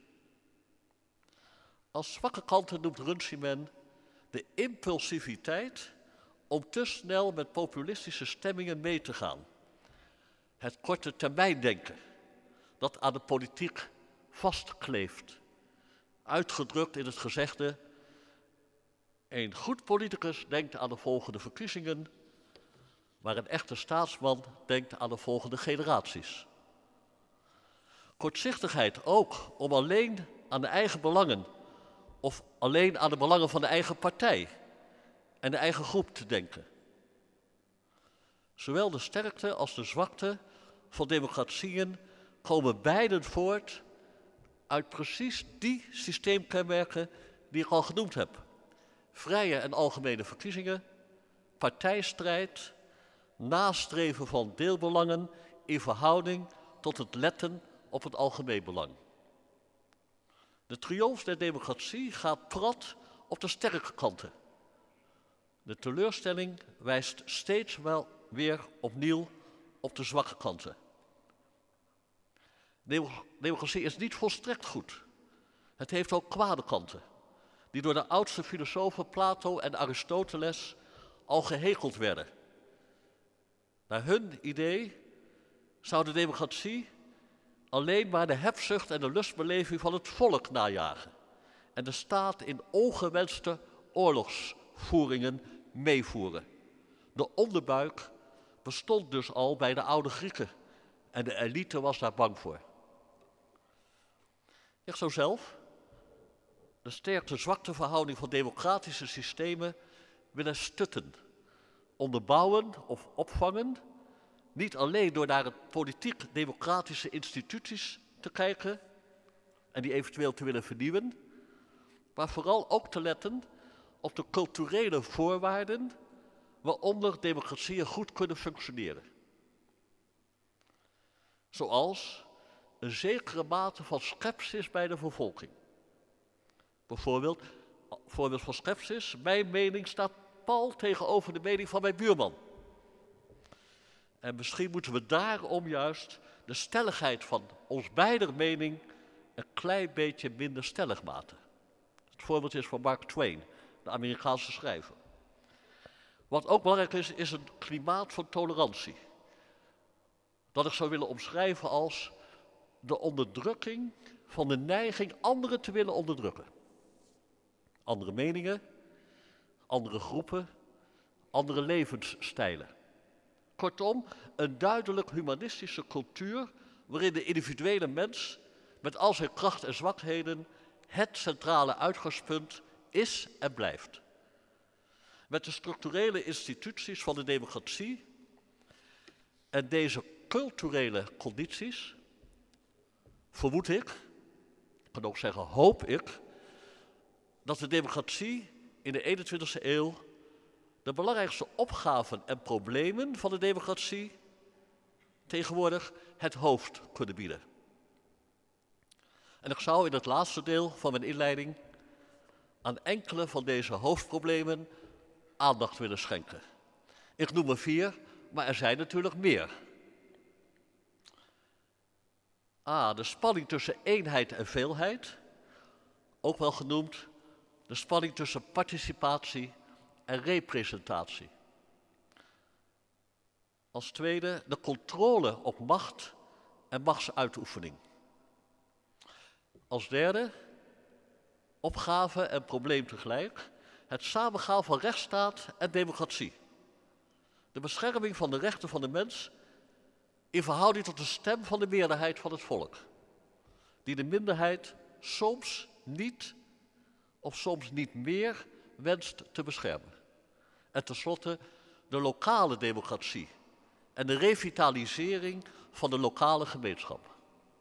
Als zwakke kanten noemt Runciman de impulsiviteit om te snel met populistische stemmingen mee te gaan. Het korte termijndenken dat aan de politiek vastkleeft. Uitgedrukt in het gezegde: een goed politicus denkt aan de volgende verkiezingen, maar een echte staatsman denkt aan de volgende generaties. Kortzichtigheid ook om alleen aan de eigen belangen of alleen aan de belangen van de eigen partij en de eigen groep te denken. Zowel de sterkte als de zwakte van democratieën komen beiden voort uit precies die systeemkenmerken die ik al genoemd heb. Vrije en algemene verkiezingen, partijstrijd, nastreven van deelbelangen in verhouding tot het letten op het algemeen belang. De triomf der democratie gaat prat op de sterke kanten. De teleurstelling wijst steeds wel weer opnieuw op de zwakke kanten. Democratie is niet volstrekt goed. Het heeft ook kwade kanten, die door de oudste filosofen Plato en Aristoteles al gehekeld werden. Naar hun idee zou de democratie alleen maar de hebzucht en de lustbeleving van het volk najagen en de staat in ongewenste oorlogsvoeringen meevoeren. De onderbuik bestond dus al bij de oude Grieken en de elite was daar bang voor. Ik zou zelf de sterkte-zwakte verhouding van democratische systemen willen stutten, onderbouwen of opvangen, niet alleen door naar het politiek-democratische instituties te kijken en die eventueel te willen vernieuwen, maar vooral ook te letten op de culturele voorwaarden waaronder democratieën goed kunnen functioneren. Zoals een zekere mate van scepsis bij de bevolking. Bijvoorbeeld, voorbeeld van scepsis, mijn mening staat pal tegenover de mening van mijn buurman. En misschien moeten we daarom juist de stelligheid van ons beider mening een klein beetje minder stellig maken. Het voorbeeld is van Mark Twain, de Amerikaanse schrijver. Wat ook belangrijk is, is een klimaat van tolerantie. Dat ik zou willen omschrijven als de onderdrukking van de neiging anderen te willen onderdrukken. Andere meningen, andere groepen, andere levensstijlen. Kortom, een duidelijk humanistische cultuur waarin de individuele mens met al zijn kracht en zwakheden het centrale uitgangspunt is en blijft. Met de structurele instituties van de democratie en deze culturele condities vermoed ik, ik kan ook zeggen hoop ik, dat de democratie in de eenentwintigste eeuw de belangrijkste opgaven en problemen van de democratie tegenwoordig het hoofd kunnen bieden. En ik zou in het laatste deel van mijn inleiding aan enkele van deze hoofdproblemen aandacht willen schenken. Ik noem er vier, maar er zijn natuurlijk meer. A, de spanning tussen eenheid en veelheid, ook wel genoemd de spanning tussen participatie en representatie. Als tweede de controle op macht en machtsuitoefening. Als derde, opgave en probleem tegelijk, het samengaan van rechtsstaat en democratie. De bescherming van de rechten van de mens in verhouding tot de stem van de meerderheid van het volk, die de minderheid soms niet of soms niet meer wenst te beschermen. En tenslotte de lokale democratie en de revitalisering van de lokale gemeenschap.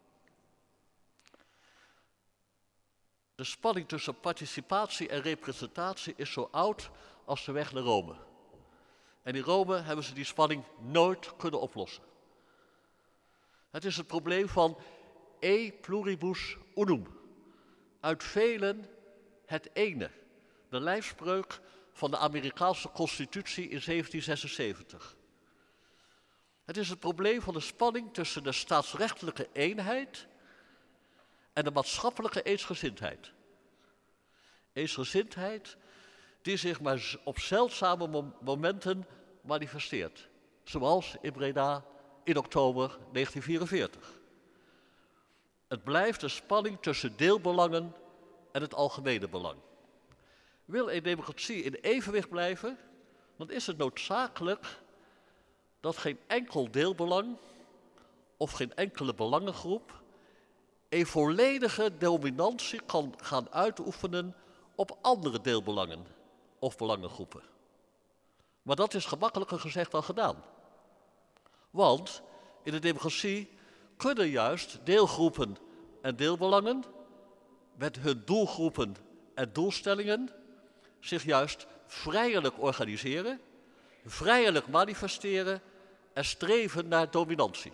De spanning tussen participatie en representatie is zo oud als de weg naar Rome. En in Rome hebben ze die spanning nooit kunnen oplossen. Het is het probleem van e pluribus unum. Uit velen het ene. De lijfspreuk van de Amerikaanse Constitutie in zeventien zesenzeventig. Het is het probleem van de spanning tussen de staatsrechtelijke eenheid en de maatschappelijke eensgezindheid. Eensgezindheid die zich maar op zeldzame mom- momenten manifesteert. Zoals in Breda in oktober negentien vierenveertig. Het blijft de spanning tussen deelbelangen en het algemene belang. Wil een democratie in evenwicht blijven, dan is het noodzakelijk dat geen enkel deelbelang of geen enkele belangengroep een volledige dominantie kan gaan uitoefenen op andere deelbelangen of belangengroepen. Maar dat is gemakkelijker gezegd dan gedaan. Want in de democratie kunnen juist deelgroepen en deelbelangen met hun doelgroepen en doelstellingen zich juist vrijelijk organiseren, vrijelijk manifesteren en streven naar dominantie.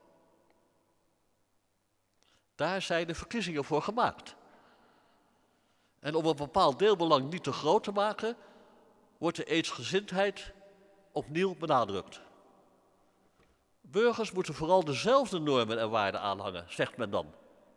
Daar zijn de verkiezingen voor gemaakt. En om een bepaald deelbelang niet te groot te maken, wordt de eensgezindheid opnieuw benadrukt. Burgers moeten vooral dezelfde normen en waarden aanhangen, zegt men dan.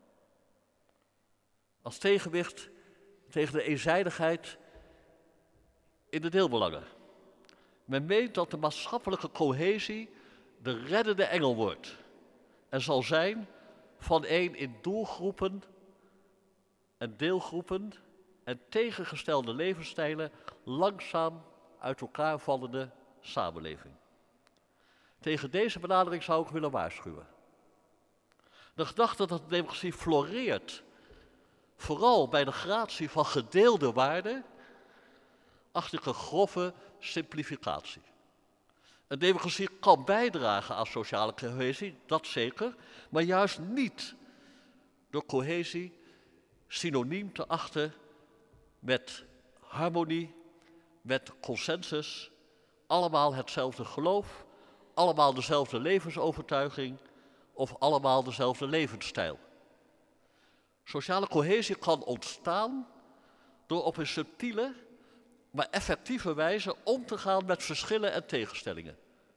Als tegenwicht tegen de eenzijdigheid in de deelbelangen. Men meent dat de maatschappelijke cohesie de reddende engel wordt en zal zijn van een in doelgroepen en deelgroepen en tegengestelde levensstijlen langzaam uit elkaar vallende samenleving. Tegen deze benadering zou ik willen waarschuwen. De gedachte dat de democratie floreert, vooral bij de gratie van gedeelde waarden, acht ik een grove simplificatie. Een democratie kan bijdragen aan sociale cohesie, dat zeker, maar juist niet door cohesie synoniem te achten met harmonie, met consensus, allemaal hetzelfde geloof, allemaal dezelfde levensovertuiging of allemaal dezelfde levensstijl. Sociale cohesie kan ontstaan door op een subtiele, maar effectieve wijze om te gaan met verschillen en tegenstellingen.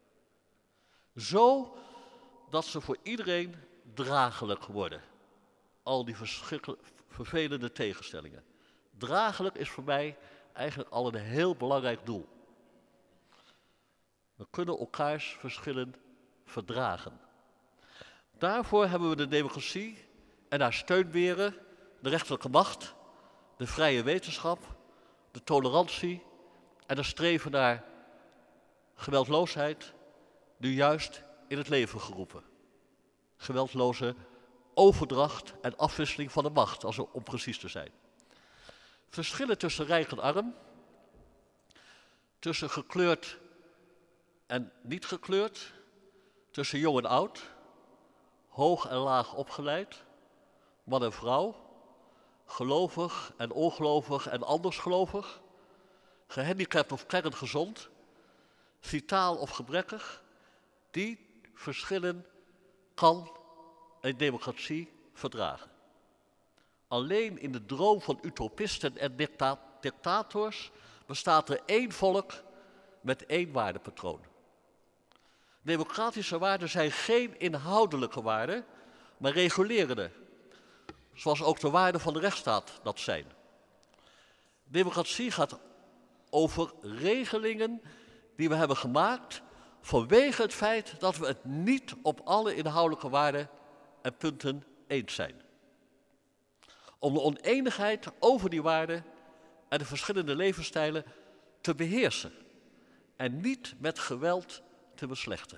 Zo dat ze voor iedereen draaglijk worden. Al die vervelende tegenstellingen. Draaglijk is voor mij eigenlijk al een heel belangrijk doel. We kunnen elkaars verschillen verdragen. Daarvoor hebben we de democratie en haar steunberen, de rechterlijke macht, de vrije wetenschap, de tolerantie en het streven naar geweldloosheid nu juist in het leven geroepen. Geweldloze overdracht en afwisseling van de macht, als om precies te zijn. Verschillen tussen rijk en arm, tussen gekleurd en niet gekleurd, tussen jong en oud, hoog en laag opgeleid, man en vrouw, gelovig en ongelovig en andersgelovig, gehandicapt of kerngezond, vitaal of gebrekkig, die verschillen kan een democratie verdragen. alleen in de droom van utopisten en dicta dictators bestaat er één volk met één waardepatroon. Democratische waarden zijn geen inhoudelijke waarden, maar regulerende, zoals ook de waarden van de rechtsstaat dat zijn. Democratie gaat over regelingen die we hebben gemaakt vanwege het feit dat we het niet op alle inhoudelijke waarden en punten eens zijn. Om de oneenigheid over die waarden en de verschillende levensstijlen te beheersen en niet met geweld te beslechten.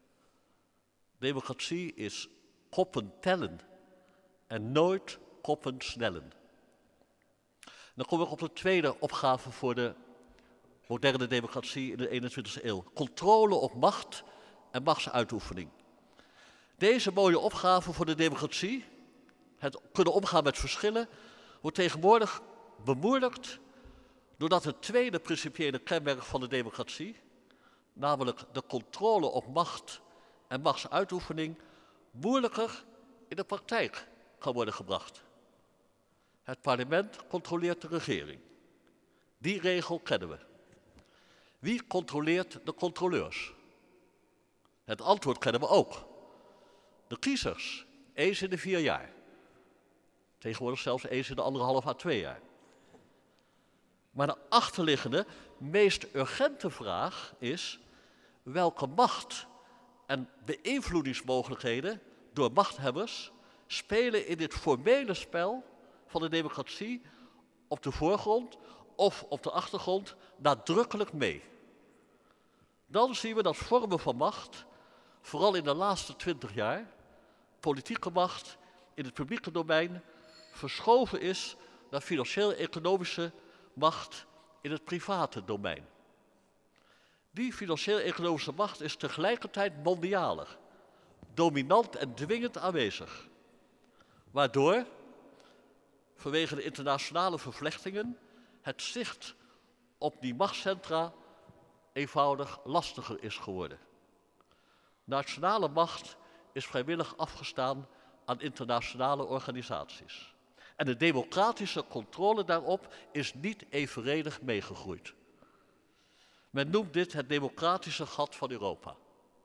Democratie is koppen tellen en nooit koppen snellen. Dan kom ik op de tweede opgave voor de moderne democratie in de eenentwintigste eeuw. Controle op macht en machtsuitoefening. Deze mooie opgave voor de democratie, het kunnen omgaan met verschillen, wordt tegenwoordig bemoeilijkt doordat het tweede principiële kenmerk van de democratie, namelijk de controle op macht en machtsuitoefening, moeilijker in de praktijk kan worden gebracht. Het parlement controleert de regering. Die regel kennen we. Wie controleert de controleurs? Het antwoord kennen we ook. De kiezers, eens in de vier jaar. Tegenwoordig zelfs eens in de anderhalf à twee jaar. Maar de achterliggende, meest urgente vraag is: welke macht en beïnvloedingsmogelijkheden door machthebbers spelen in dit formele spel van de democratie op de voorgrond of op de achtergrond nadrukkelijk mee? Dan zien we dat vormen van macht, vooral in de laatste twintig jaar, politieke macht in het publieke domein, verschoven is naar financieel-economische macht in het private domein. Die financieel-economische macht is tegelijkertijd mondialer, dominant en dwingend aanwezig. Waardoor, vanwege de internationale vervlechtingen, het zicht op die machtscentra eenvoudig lastiger is geworden. Nationale macht is vrijwillig afgestaan aan internationale organisaties. En de democratische controle daarop is niet evenredig meegegroeid. Men noemt dit het democratische gat van Europa.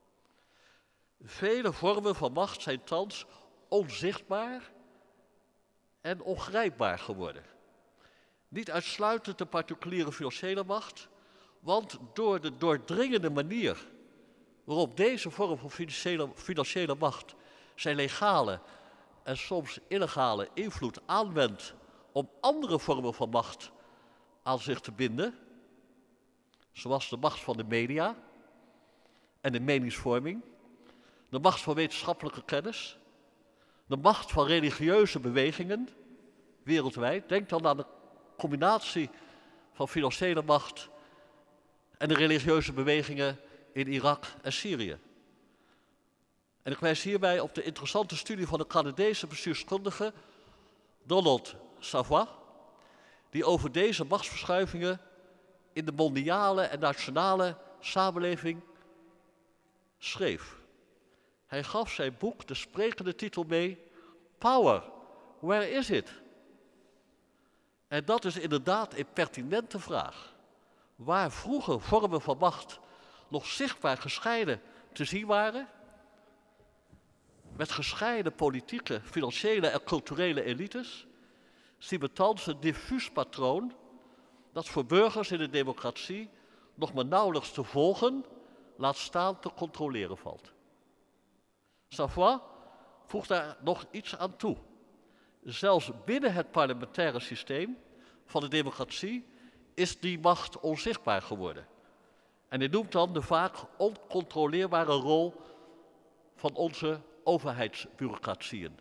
Vele vormen van macht zijn thans onzichtbaar en ongrijpbaar geworden. Niet uitsluitend de particuliere financiële macht, want door de doordringende manier waarop deze vorm van financiële, financiële macht zijn legale en soms illegale invloed aanwendt om andere vormen van macht aan zich te binden, zoals de macht van de media en de meningsvorming, de macht van wetenschappelijke kennis, de macht van religieuze bewegingen wereldwijd. Denk dan aan de combinatie van financiële macht en de religieuze bewegingen in Irak en Syrië. En ik wijs hierbij op de interessante studie van de Canadese bestuurskundige Donald Savoy, die over deze machtsverschuivingen in de mondiale en nationale samenleving schreef. Hij gaf zijn boek de sprekende titel mee: Power, where is it? En dat is inderdaad een pertinente vraag. Waar vroeger vormen van macht nog zichtbaar gescheiden te zien waren, met gescheiden politieke, financiële en culturele elites, zien we thans een diffuus patroon dat voor burgers in de democratie nog maar nauwelijks te volgen, laat staan te controleren valt. Savoy voegt daar nog iets aan toe. Zelfs binnen het parlementaire systeem van de democratie is die macht onzichtbaar geworden. En hij noemt dan de vaak oncontroleerbare rol van onze overheidsbureaucratieën.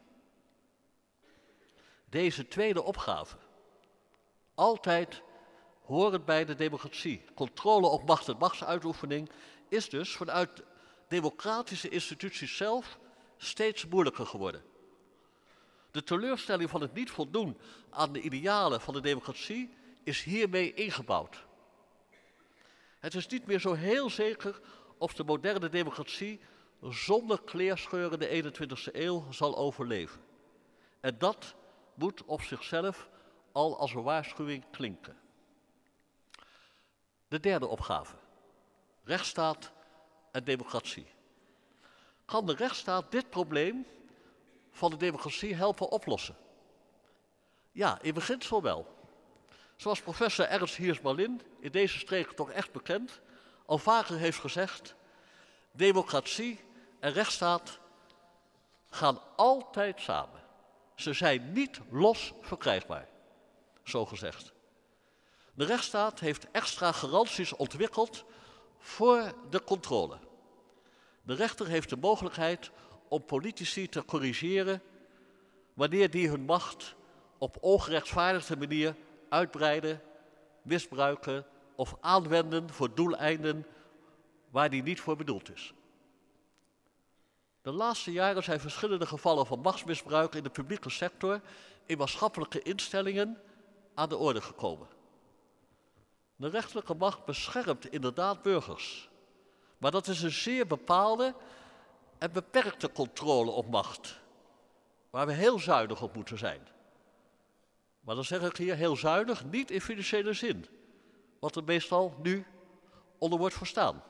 Deze tweede opgave, altijd horend bij de democratie, controle op macht en machtsuitoefening, is dus vanuit democratische instituties zelf steeds moeilijker geworden. De teleurstelling van het niet voldoen aan de idealen van de democratie is hiermee ingebouwd. Het is niet meer zo heel zeker of de moderne democratie zonder kleerscheuren de eenentwintigste eeuw zal overleven. En dat moet op zichzelf al als een waarschuwing klinken. De derde opgave. Rechtsstaat en democratie. Kan de rechtsstaat dit probleem van de democratie helpen oplossen? Ja, in beginsel wel. Zoals professor Ernst Hiers-Ballin, in deze streek toch echt bekend, al vaker heeft gezegd: democratie en rechtsstaat gaan altijd samen. Ze zijn niet los verkrijgbaar, zo gezegd. De rechtsstaat heeft extra garanties ontwikkeld voor de controle. De rechter heeft de mogelijkheid om politici te corrigeren wanneer die hun macht op ongerechtvaardigde manier uitbreiden, misbruiken of aanwenden voor doeleinden waar die niet voor bedoeld is. De laatste jaren zijn verschillende gevallen van machtsmisbruik in de publieke sector in maatschappelijke instellingen aan de orde gekomen. De rechterlijke macht beschermt inderdaad burgers, maar dat is een zeer bepaalde en beperkte controle op macht, waar we heel zuinig op moeten zijn. Maar dan zeg ik hier heel zuinig, niet in financiële zin, wat er meestal nu onder wordt verstaan.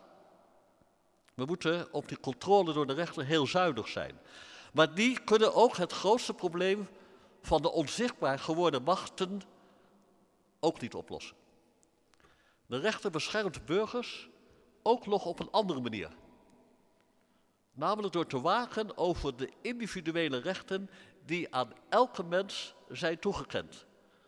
We moeten op die controle door de rechter heel zuinig zijn. Maar die kunnen ook het grootste probleem van de onzichtbaar geworden machten ook niet oplossen. De rechter beschermt burgers ook nog op een andere manier. Namelijk door te waken over de individuele rechten die aan elke mens zijn toegekend.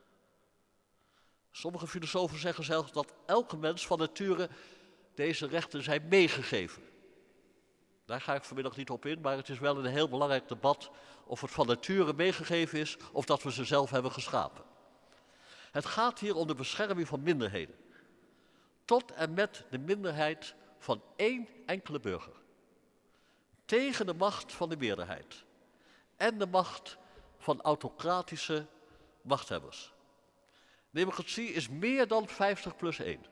Sommige filosofen zeggen zelfs dat elke mens van nature deze rechten zijn meegegeven. Daar ga ik vanmiddag niet op in, maar het is wel een heel belangrijk debat of het van nature meegegeven is of dat we ze zelf hebben geschapen. Het gaat hier om de bescherming van minderheden. Tot en met de minderheid van één enkele burger. Tegen de macht van de meerderheid. En de macht van autocratische machthebbers. Democratie is meer dan vijftig plus één.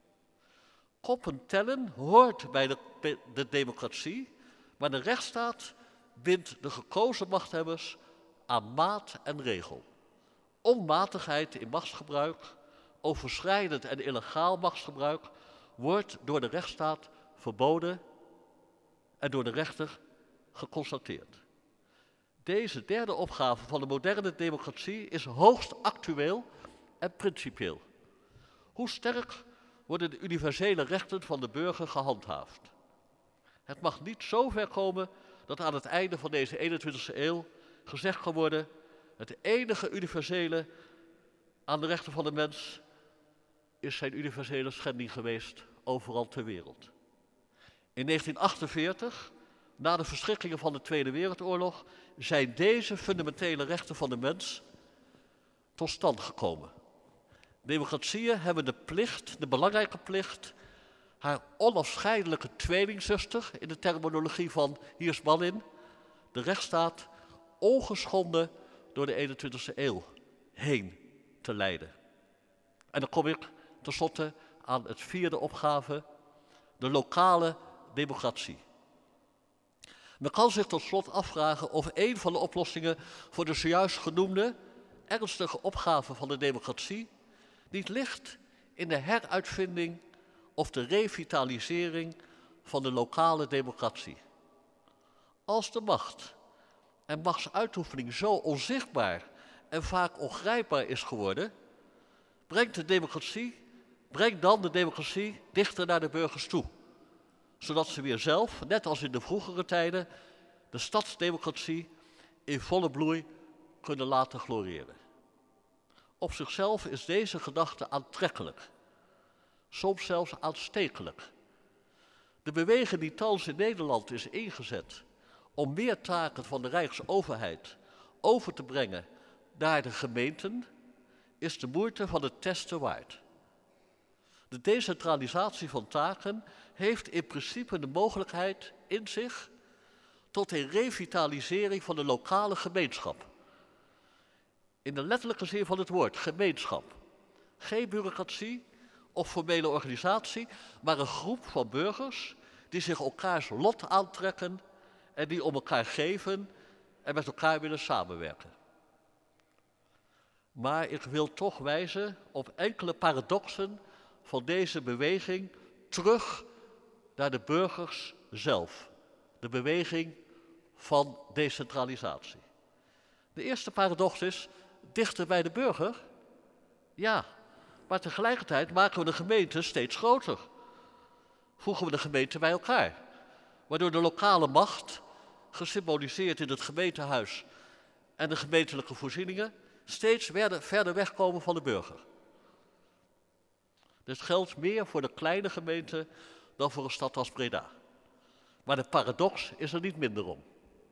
Koppen tellen hoort bij de, de democratie, maar de rechtsstaat bindt de gekozen machthebbers aan maat en regel. Onmatigheid in machtsgebruik, overschrijdend en illegaal machtsgebruik wordt door de rechtsstaat verboden en door de rechter geconstateerd. Deze derde opgave van de moderne democratie is hoogst actueel en principieel. Hoe sterk worden de universele rechten van de burger gehandhaafd? Het mag niet zo ver komen dat aan het einde van deze eenentwintigste eeuw gezegd kan worden: het enige universele aan de rechten van de mens is zijn universele schending geweest overal ter wereld. In negentien achtenveertig, na de verschrikkingen van de Tweede Wereldoorlog, zijn deze fundamentele rechten van de mens tot stand gekomen. Democratieën hebben de plicht, de belangrijke plicht, haar onafscheidelijke tweelingzuster, in de terminologie van Hiers-Ballin, de rechtsstaat, ongeschonden door de eenentwintigste eeuw heen te leiden. En dan kom ik tenslotte aan het vierde opgave, de lokale democratie. Men kan zich tot slot afvragen of een van de oplossingen voor de zojuist genoemde ernstige opgave van de democratie niet ligt in de heruitvinding of de revitalisering van de lokale democratie. Als de macht en machtsuitoefening zo onzichtbaar en vaak ongrijpbaar is geworden, brengt de democratie, brengt dan de democratie dichter naar de burgers toe. Zodat ze weer zelf, net als in de vroegere tijden, de stadsdemocratie in volle bloei kunnen laten gloriëren. Op zichzelf is deze gedachte aantrekkelijk, soms zelfs aanstekelijk. De beweging die thans in Nederland is ingezet om meer taken van de Rijksoverheid over te brengen naar de gemeenten, is de moeite van het testen waard. De decentralisatie van taken heeft in principe de mogelijkheid in zich tot een revitalisering van de lokale gemeenschap. In de letterlijke zin van het woord, gemeenschap. Geen bureaucratie of formele organisatie, maar een groep van burgers die zich elkaars lot aantrekken en die om elkaar geven en met elkaar willen samenwerken. Maar ik wil toch wijzen op enkele paradoxen van deze beweging terug naar de burgers zelf. De beweging van decentralisatie. De eerste paradox is dichter bij de burger. Ja, maar tegelijkertijd maken we de gemeente steeds groter. Voegen we de gemeente bij elkaar. Waardoor de lokale macht, gesymboliseerd in het gemeentehuis en de gemeentelijke voorzieningen, steeds verder, verder wegkomen van de burger. Dit geldt meer voor de kleine gemeente dan voor een stad als Breda. Maar de paradox is er niet minder om.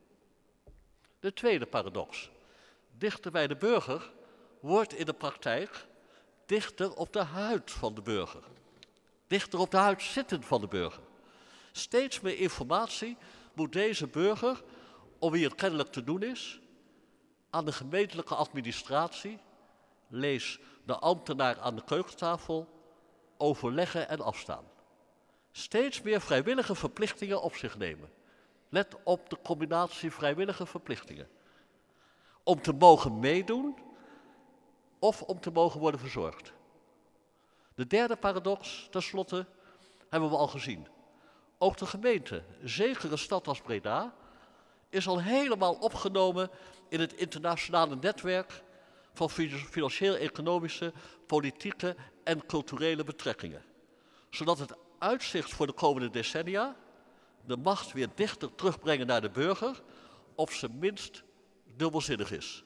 De tweede paradox. Dichter bij de burger wordt in de praktijk dichter op de huid van de burger. Dichter op de huid zitten van de burger. Steeds meer informatie moet deze burger, om wie het kennelijk te doen is, aan de gemeentelijke administratie, lees de ambtenaar aan de keukentafel, overleggen en afstaan. Steeds meer vrijwillige verplichtingen op zich nemen. Let op de combinatie vrijwillige verplichtingen. Om te mogen meedoen of om te mogen worden verzorgd. De derde paradox, tenslotte, hebben we al gezien. Ook de gemeente, zeker een stad als Breda, is al helemaal opgenomen in het internationale netwerk van financieel-economische, politieke en culturele betrekkingen. Zodat het uitzicht voor de komende decennia de macht weer dichter terugbrengen naar de burger, op zijn minst dubbelzinnig is.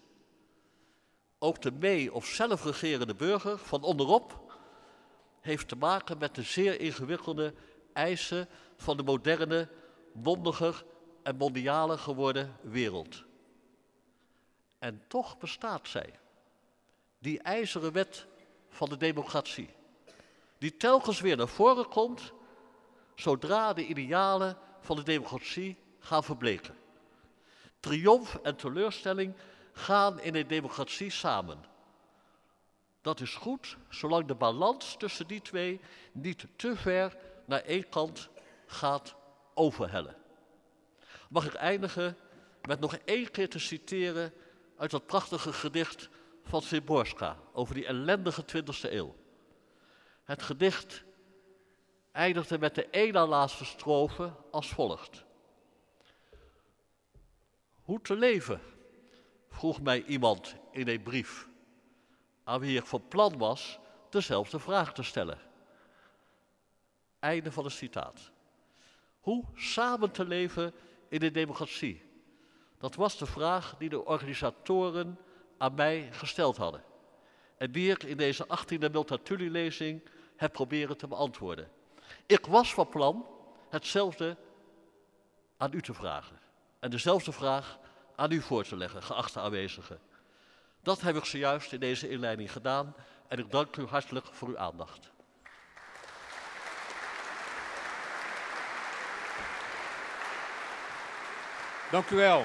Ook de mee- of zelfregerende burger van onderop heeft te maken met de zeer ingewikkelde eisen van de moderne, mondiger en mondialer geworden wereld. En toch bestaat zij, die ijzeren wet van de democratie, die telkens weer naar voren komt zodra de idealen van de democratie gaan verbleken. Triomf en teleurstelling gaan in een democratie samen. Dat is goed, zolang de balans tussen die twee niet te ver naar één kant gaat overhellen. Mag ik eindigen met nog één keer te citeren uit dat prachtige gedicht van Szymborska over die ellendige twintigste eeuw. Het gedicht eindigde met de één na laatste strofe als volgt. Hoe te leven, vroeg mij iemand in een brief, aan wie ik van plan was dezelfde vraag te stellen. Einde van het citaat. Hoe samen te leven in de democratie? Dat was de vraag die de organisatoren aan mij gesteld hadden. En die ik in deze achttiende Multatuli-lezing heb proberen te beantwoorden. Ik was van plan hetzelfde aan u te vragen. En dezelfde vraag aan u voor te leggen, geachte aanwezigen. Dat heb ik zojuist in deze inleiding gedaan en ik dank u hartelijk voor uw aandacht. Dank u wel.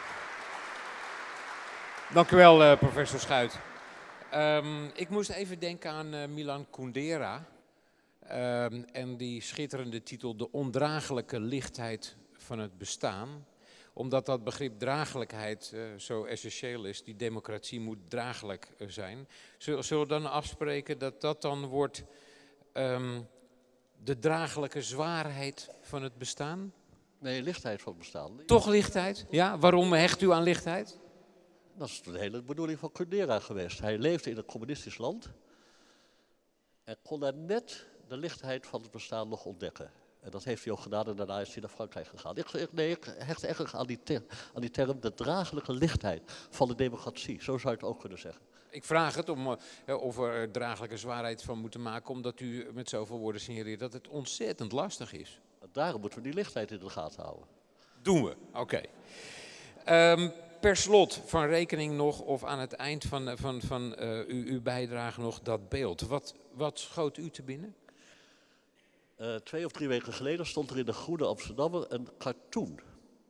Dank u wel, uh, professor Schuit. Um, ik moest even denken aan uh, Milan Kundera um, en die schitterende titel De ondraaglijke lichtheid van het bestaan. Omdat dat begrip draaglijkheid uh, zo essentieel is, die democratie moet draaglijk uh, zijn. Zullen, zullen we dan afspreken dat dat dan wordt um, de draaglijke zwaarheid van het bestaan? Nee, lichtheid van het bestaan. Toch lichtheid? Ja, waarom hecht u aan lichtheid? Dat is de hele bedoeling van Kundera geweest. Hij leefde in een communistisch land en kon daar net de lichtheid van het bestaan nog ontdekken. En dat heeft hij ook gedaan en daarna is hij naar Frankrijk gegaan. Ik, ik, nee, ik hecht echt aan die, ter, aan die term de draaglijke lichtheid van de democratie. Zo zou je het ook kunnen zeggen. Ik vraag het om uh, of we er draaglijke zwaarheid van moeten maken, omdat u met zoveel woorden signaleert dat het ontzettend lastig is. Daarom moeten we die lichtheid in de gaten houden. Doen we, oké. Okay. Um, per slot van rekening nog, of aan het eind van, van, van uh, uw, uw bijdrage nog dat beeld. Wat, wat schoot u te binnen? Uh, twee of drie weken geleden stond er in de Groene Amsterdammer een cartoon.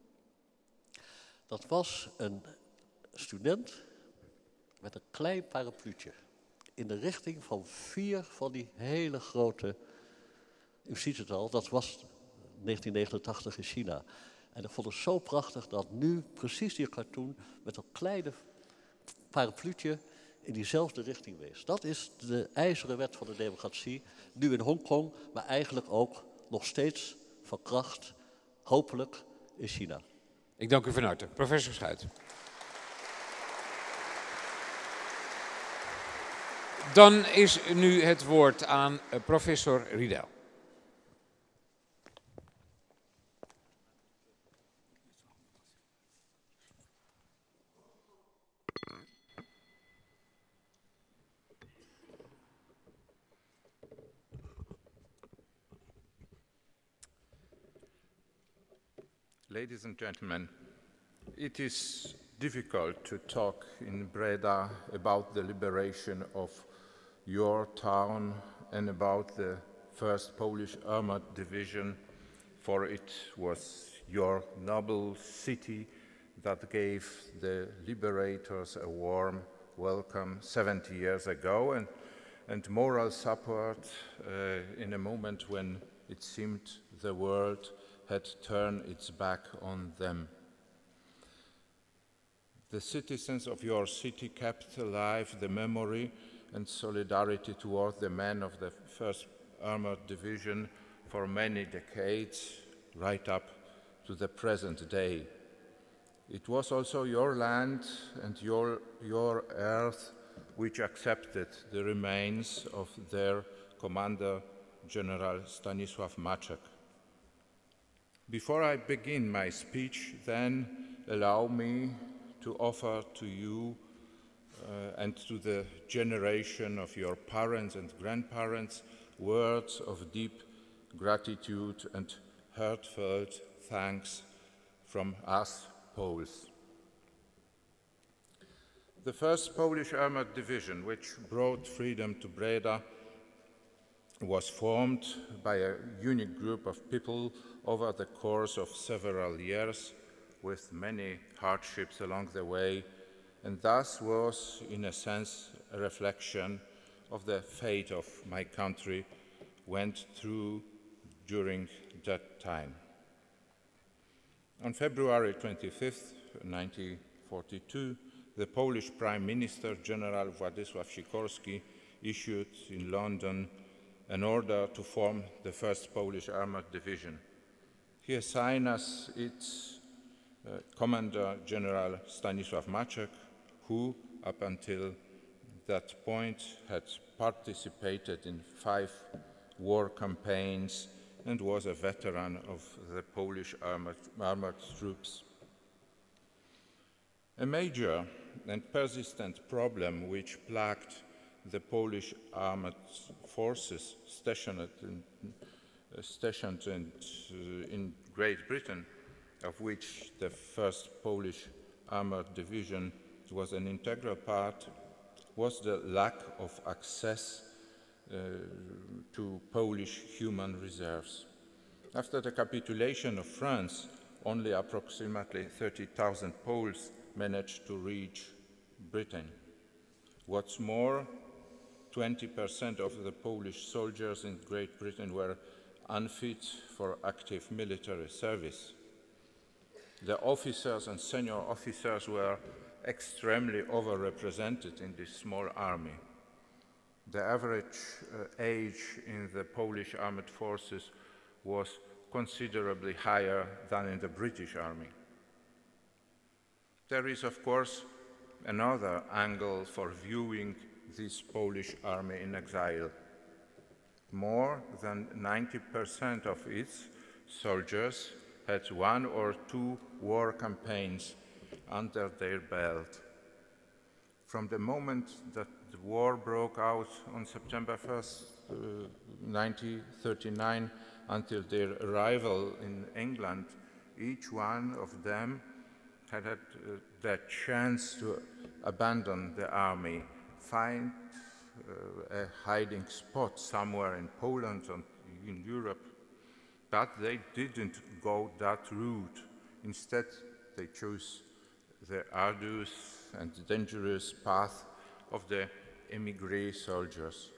Dat was een student met een klein parapluutje in de richting van vier van die hele grote, u ziet het al, dat was negentien negenentachtig in China. En ik vond het zo prachtig dat nu precies die cartoon met een kleine parapluutje in diezelfde richting wees. Dat is de ijzeren wet van de democratie, nu in Hongkong, maar eigenlijk ook nog steeds van kracht, hopelijk in China. Ik dank u van harte. Professor Schuit. Dan is nu het woord aan uh, professor Riedel. Ladies and gentlemen, it is difficult to talk in Breda about the liberation of your town and about the first Polish Armored Division, for it was your noble city that gave the liberators a warm welcome seventy years ago and, and moral support uh, in a moment when it seemed the world had turned its back on them. The citizens of your city kept alive the memory and solidarity toward the men of the first Armored Division for many decades, right up to the present day. It was also your land and your, your earth which accepted the remains of their commander, General Stanisław Maczek. Before I begin my speech, then, allow me to offer to you uh, and to the generation of your parents and grandparents words of deep gratitude and heartfelt thanks from us Poles. The first Polish Armored Division, which brought freedom to Breda, was formed by a unique group of people over the course of several years, with many hardships along the way, and thus was, in a sense, a reflection of the fate of my country went through during that time. On February twenty-fifth, nineteen forty-two, the Polish Prime Minister, General Władysław Sikorski, issued in London an order to form the first Polish Armored Division. He assigned us its uh, Commander General Stanisław Maczek, who, up until that point, had participated in five war campaigns and was a veteran of the Polish armored, armored troops. A major and persistent problem which plagued the Polish armored forces stationed in, uh, stationed in, uh, in Great Britain, of which the first Polish Armored Division was an integral part, was the lack of access uh, to Polish human reserves. After the capitulation of France, only approximately thirty thousand Poles managed to reach Britain. What's more, twenty percent of the Polish soldiers in Great Britain were unfit for active military service. The officers and senior officers were extremely overrepresented in this small army. The average uh, age in the Polish armed forces was considerably higher than in the British army. There is, of course, another angle for viewing this Polish army in exile. More than ninety percent of its soldiers had one or two war campaigns under their belt. From the moment that the war broke out on September first, uh, nineteen thirty-nine, until their arrival in England, each one of them had had uh, the chance to abandon the army, find uh, a hiding spot somewhere in Poland and in Europe. But they didn't go that route. Instead, they chose the arduous and dangerous path of the émigré soldiers.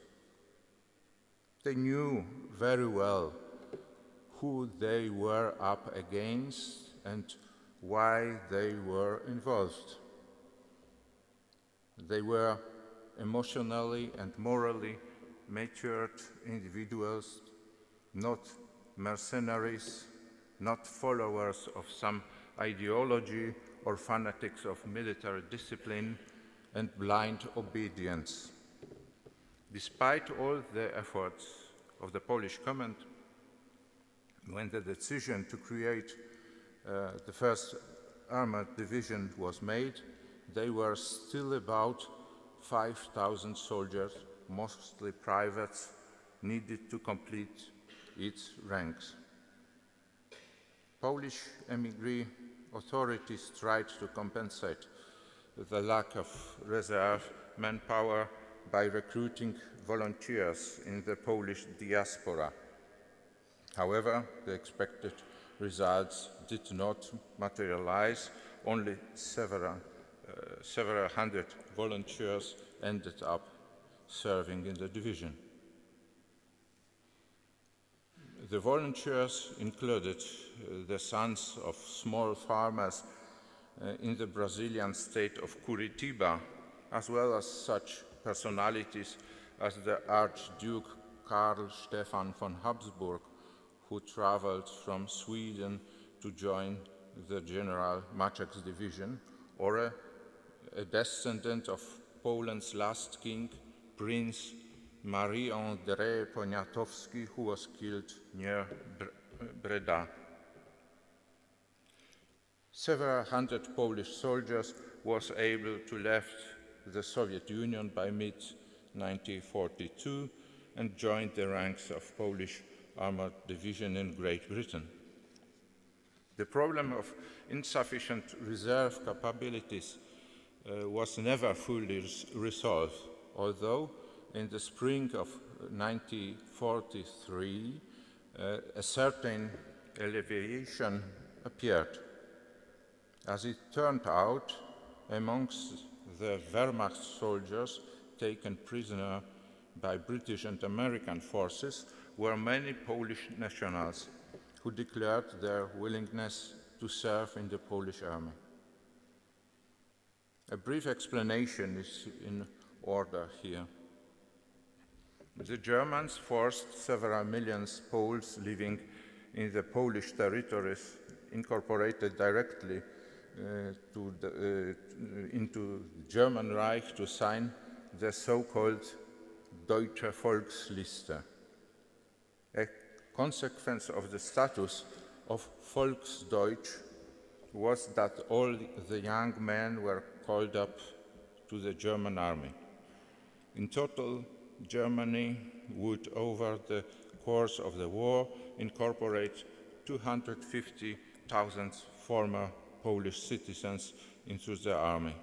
They knew very well who they were up against and why they were involved. They were emotionally and morally matured individuals, not mercenaries, not followers of some ideology or fanatics of military discipline and blind obedience. Despite all the efforts of the Polish command, when the decision to create uh, the first armored division was made, there were still about five thousand soldiers, mostly privates, needed to complete its ranks. Polish emigre authorities tried to compensate the lack of reserve manpower by recruiting volunteers in the Polish diaspora. However, the expected results did not materialize. Only several, uh, several hundred volunteers ended up serving in the division. The volunteers included uh, the sons of small farmers uh, in the Brazilian state of Curitiba, as well as such personalities as the Archduke Karl Stefan von Habsburg, who traveled from Sweden to join the General Maczek's division, or a, a descendant of Poland's last king, Prince Marie-André Poniatowski, who was killed near Breda. Several hundred Polish soldiers was able to leave the Soviet Union by mid nineteen forty-two and joined the ranks of Polish Armored Division in Great Britain. The problem of insufficient reserve capabilities uh, was never fully res resolved, although in the spring of nineteen forty-three uh, a certain alleviation appeared. As it turned out, amongst the Wehrmacht soldiers taken prisoner by British and American forces were many Polish nationals who declared their willingness to serve in the Polish army. A brief explanation is in order here. The Germans forced several million Poles living in the Polish territories incorporated directly uh, to the, uh, into the German Reich to sign the so-called Deutsche Volksliste. A consequence of the status of Volksdeutsch was that all the young men were called up to the German army. In total, Germany would, over the course of the war, incorporate two hundred fifty thousand former Polish citizens into the army.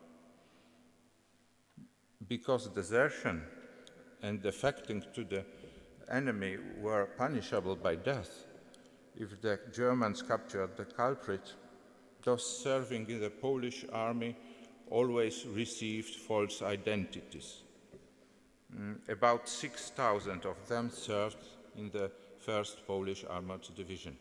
Because desertion and defecting to the enemy were punishable by death, if the Germans captured the culprit, those serving in the Polish army always received false identities. Mm, about six thousand of them served in the first Polish Armored Division.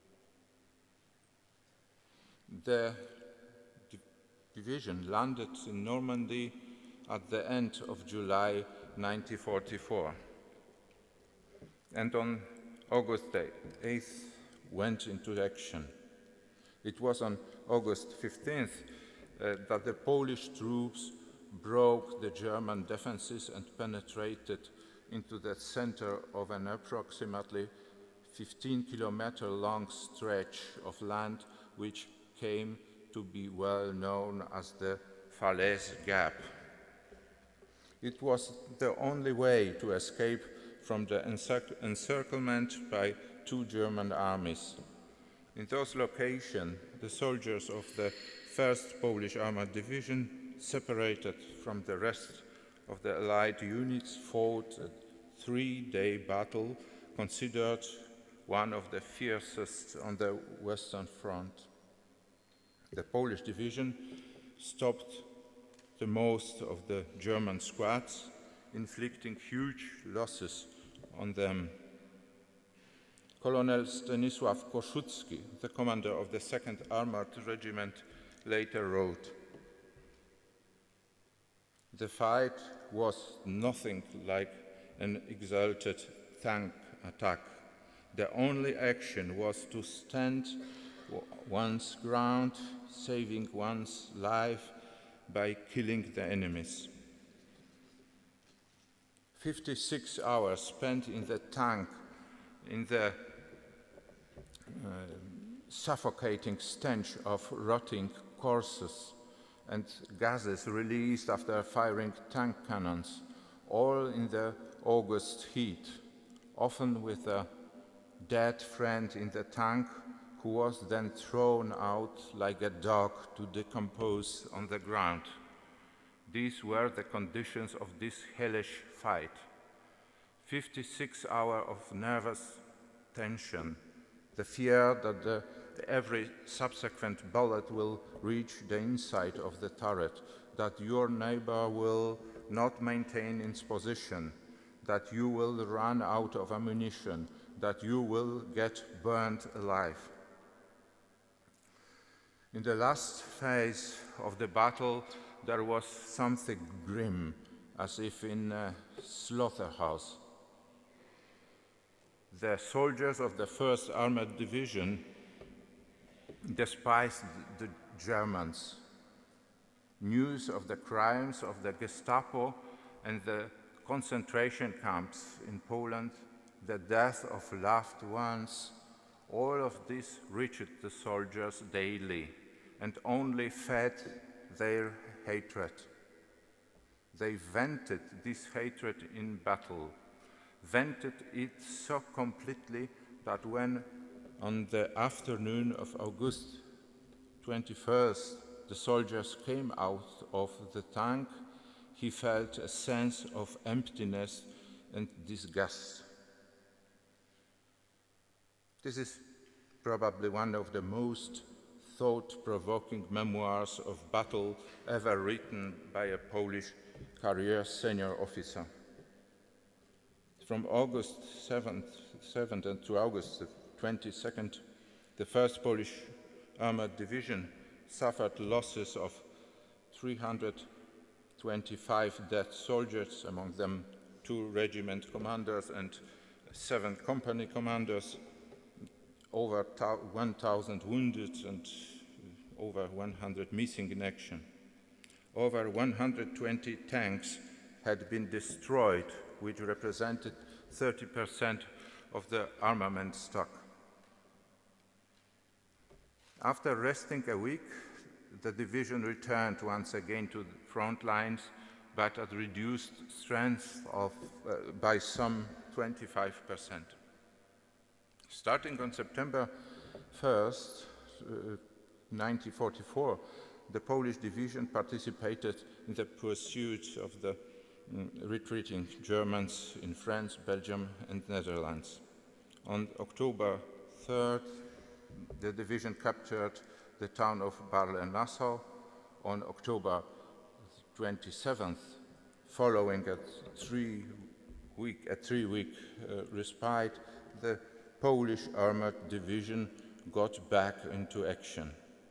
The di division landed in Normandy at the end of July nineteen forty-four, and on August eighth went into action. It was on August fifteenth uh, that the Polish troops broke the German defenses and penetrated into the center of an approximately fifteen kilometer long stretch of land which came to be well known as the Falaise Gap. It was the only way to escape from the encirclement by two German armies. In those locations, the soldiers of the first Polish Armored Division, separated from the rest of the Allied units, fought a three-day battle considered one of the fiercest on the Western Front. The Polish division stopped the most of the German squads, inflicting huge losses on them. Colonel Stanisław Koszucki, the commander of the second Armored Regiment, later wrote, "The fight was nothing like an exalted tank attack. The only action was to stand one's ground, saving one's life by killing the enemies. fifty-six hours spent in the tank, in the uh, suffocating stench of rotting corpses and gases released after firing tank cannons, all in the August heat, often with a dead friend in the tank who was then thrown out like a dog to decompose on the ground. These were the conditions of this hellish fight. fifty-six hours of nervous tension, the fear that the, every subsequent bullet will reach the inside of the turret, that your neighbor will not maintain its position, that you will run out of ammunition, that you will get burned alive. In the last phase of the battle, there was something grim, as if in a slaughterhouse. The soldiers of the first Armored Division despised the Germans. News of the crimes of the Gestapo and the concentration camps in Poland, the death of loved ones, all of this reached the soldiers daily and only fed their hatred. They vented this hatred in battle, vented it so completely that when on the afternoon of August twenty-first the soldiers came out of the tank, he felt a sense of emptiness and disgust. This is probably one of the most thought-provoking memoirs of battle ever written by a Polish career senior officer. From August seventh to August twenty-second, the first Polish Armored Division suffered losses of three hundred twenty-five dead soldiers, among them two regiment commanders and seven company commanders, over one thousand wounded and over one hundred missing in action. Over one hundred twenty tanks had been destroyed, which represented thirty percent of the armament stock. After resting a week, the division returned once again to the front lines, but at reduced strength of, uh, by some twenty-five percent. Starting on September first, uh, nineteen forty-four, the Polish division participated in the pursuit of the mm, retreating Germans in France, Belgium, and Netherlands. On October third, the division captured the town of Barle-Nassau. On October twenty-seventh, following a three-week a three-week uh, respite, the Polish Armored Division got back into action.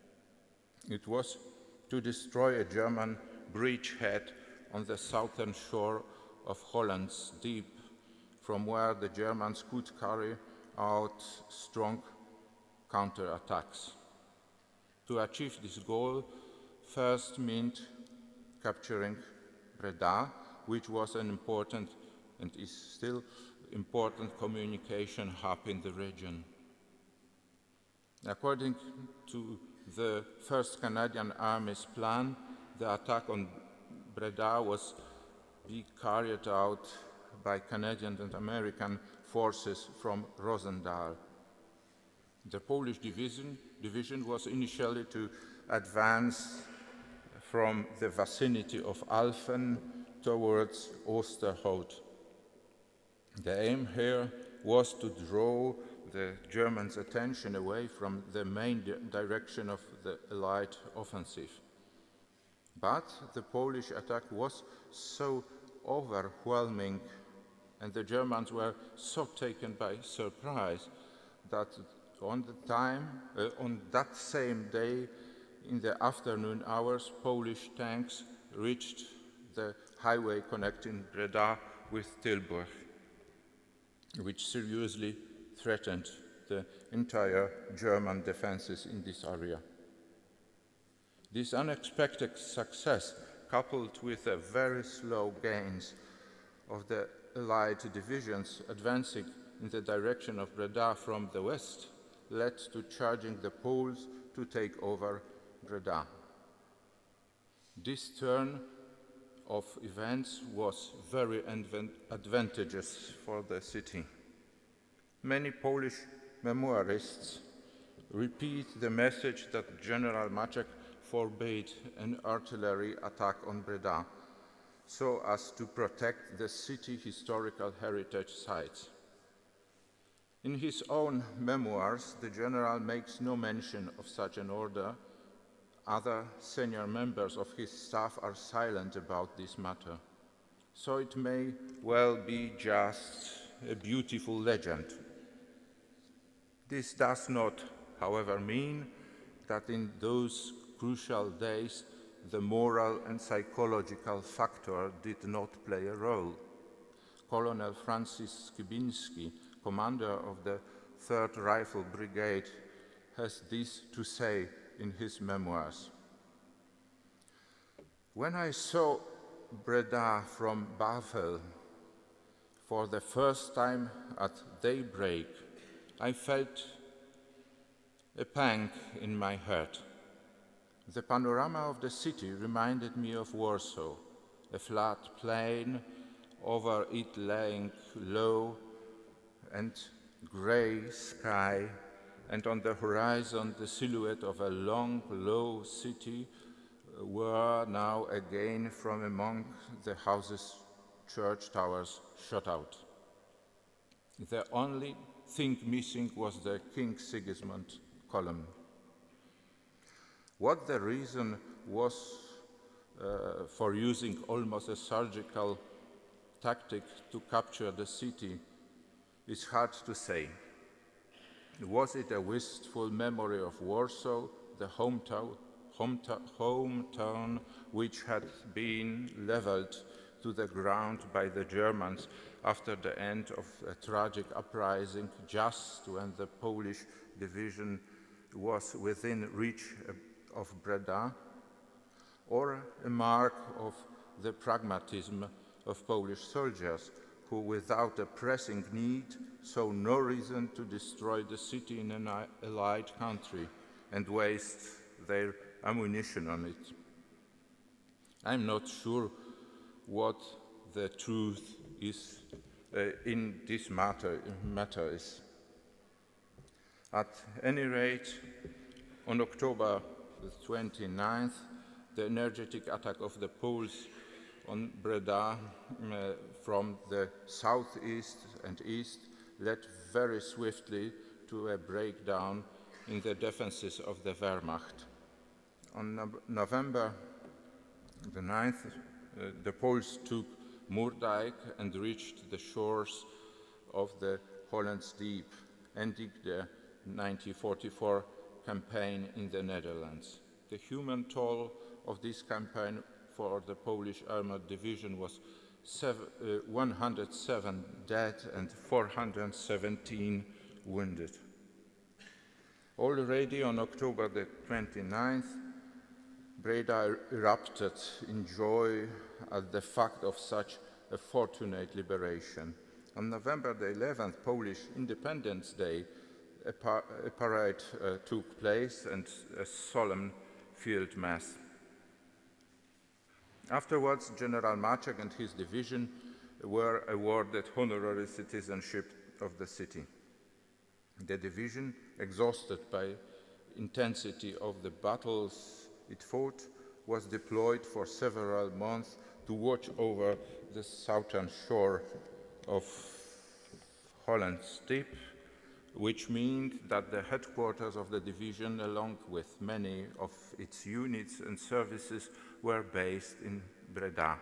It was to destroy a German bridgehead on the southern shore of Holland's Deep, from where the Germans could carry out strong counterattacks. To achieve this goal, first meant capturing Breda, which was an important and is still important communication hub in the region. According to the first Canadian Army's plan, the attack on Breda was to be carried out by Canadian and American forces from Rosendael. The Polish division, division was initially to advance from the vicinity of Alphen towards Oosterhout. The aim here was to draw the Germans' attention away from the main di direction of the Allied offensive. But the Polish attack was so overwhelming and the Germans were so taken by surprise that on, the time, uh, on that same day, in the afternoon hours, Polish tanks reached the highway connecting Breda with Tilburg, which seriously threatened the entire German defenses in this area. This unexpected success, coupled with the very slow gains of the Allied divisions advancing in the direction of Breda from the west, led to charging the Poles to take over Breda. This turn of events was very advantageous for the city. Many Polish memoirists repeat the message that General Maczek forbade an artillery attack on Breda so as to protect the city historical heritage sites. In his own memoirs, the general makes no mention of such an order. Other senior members of his staff are silent about this matter. So it may well be just a beautiful legend. This does not, however, mean that in those crucial days the moral and psychological factor did not play a role. Colonel Francis Skibinski, commander of the third Rifle Brigade, has this to say in his memoirs. When I saw Breda from Bafel for the first time at daybreak, I felt a pang in my heart. The panorama of the city reminded me of Warsaw, a flat plain, over it lying low and grey sky, and on the horizon the silhouette of a long, low city were now again from among the houses, church towers shot out. The only thing missing was the King Sigismund column. What the reason was uh, for using almost a surgical tactic to capture the city is hard to say. Was it a wistful memory of Warsaw, the hometown, hometown, hometown which had been leveled to the ground by the Germans after the end of a tragic uprising just when the Polish division was within reach of Breda, or a mark of the pragmatism of Polish soldiers who, without a pressing need, saw no reason to destroy the city in an allied country and waste their ammunition on it? I'm not sure what the truth is uh, in this matter, matter is. At any rate, on October twenty-ninth, the energetic attack of the Poles on Breda uh, from the southeast and east led very swiftly to a breakdown in the defenses of the Wehrmacht. On no November the ninth, uh, the Poles took Moerdijk and reached the shores of the Hollands Deep, ending the nineteen forty-four campaign in the Netherlands. The human toll of this campaign for the Polish Armored Division was seven, uh, one hundred seven dead and four hundred seventeen wounded. Already on October the twenty-ninth, Breda erupted in joy at the fact of such a fortunate liberation. On November the eleventh, Polish Independence Day, a, par a parade uh, took place and a solemn field mass. Afterwards, General Maczek and his division were awarded honorary citizenship of the city. The division, exhausted by intensity of the battles it fought, was deployed for several months to watch over the southern shore of Holland's Deep, which meant that the headquarters of the division, along with many of its units and services, were based in Breda.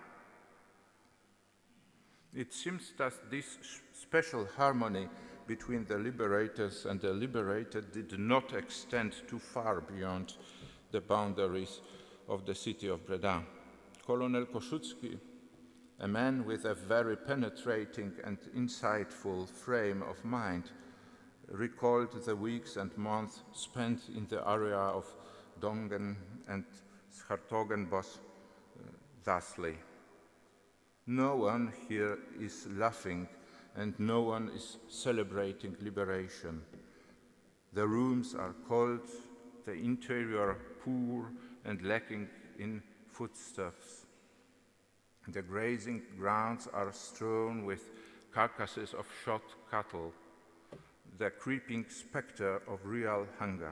It seems that this special harmony between the liberators and the liberated did not extend too far beyond the boundaries of the city of Breda. Colonel Kossucki a man with a very penetrating and insightful frame of mind, recalled the weeks and months spent in the area of Dongen and Schartogenbos uh, thusly. No one here is laughing and no one is celebrating liberation. The rooms are cold, the interior poor and lacking in foodstuffs. The grazing grounds are strewn with carcasses of shot cattle, the creeping specter of real hunger.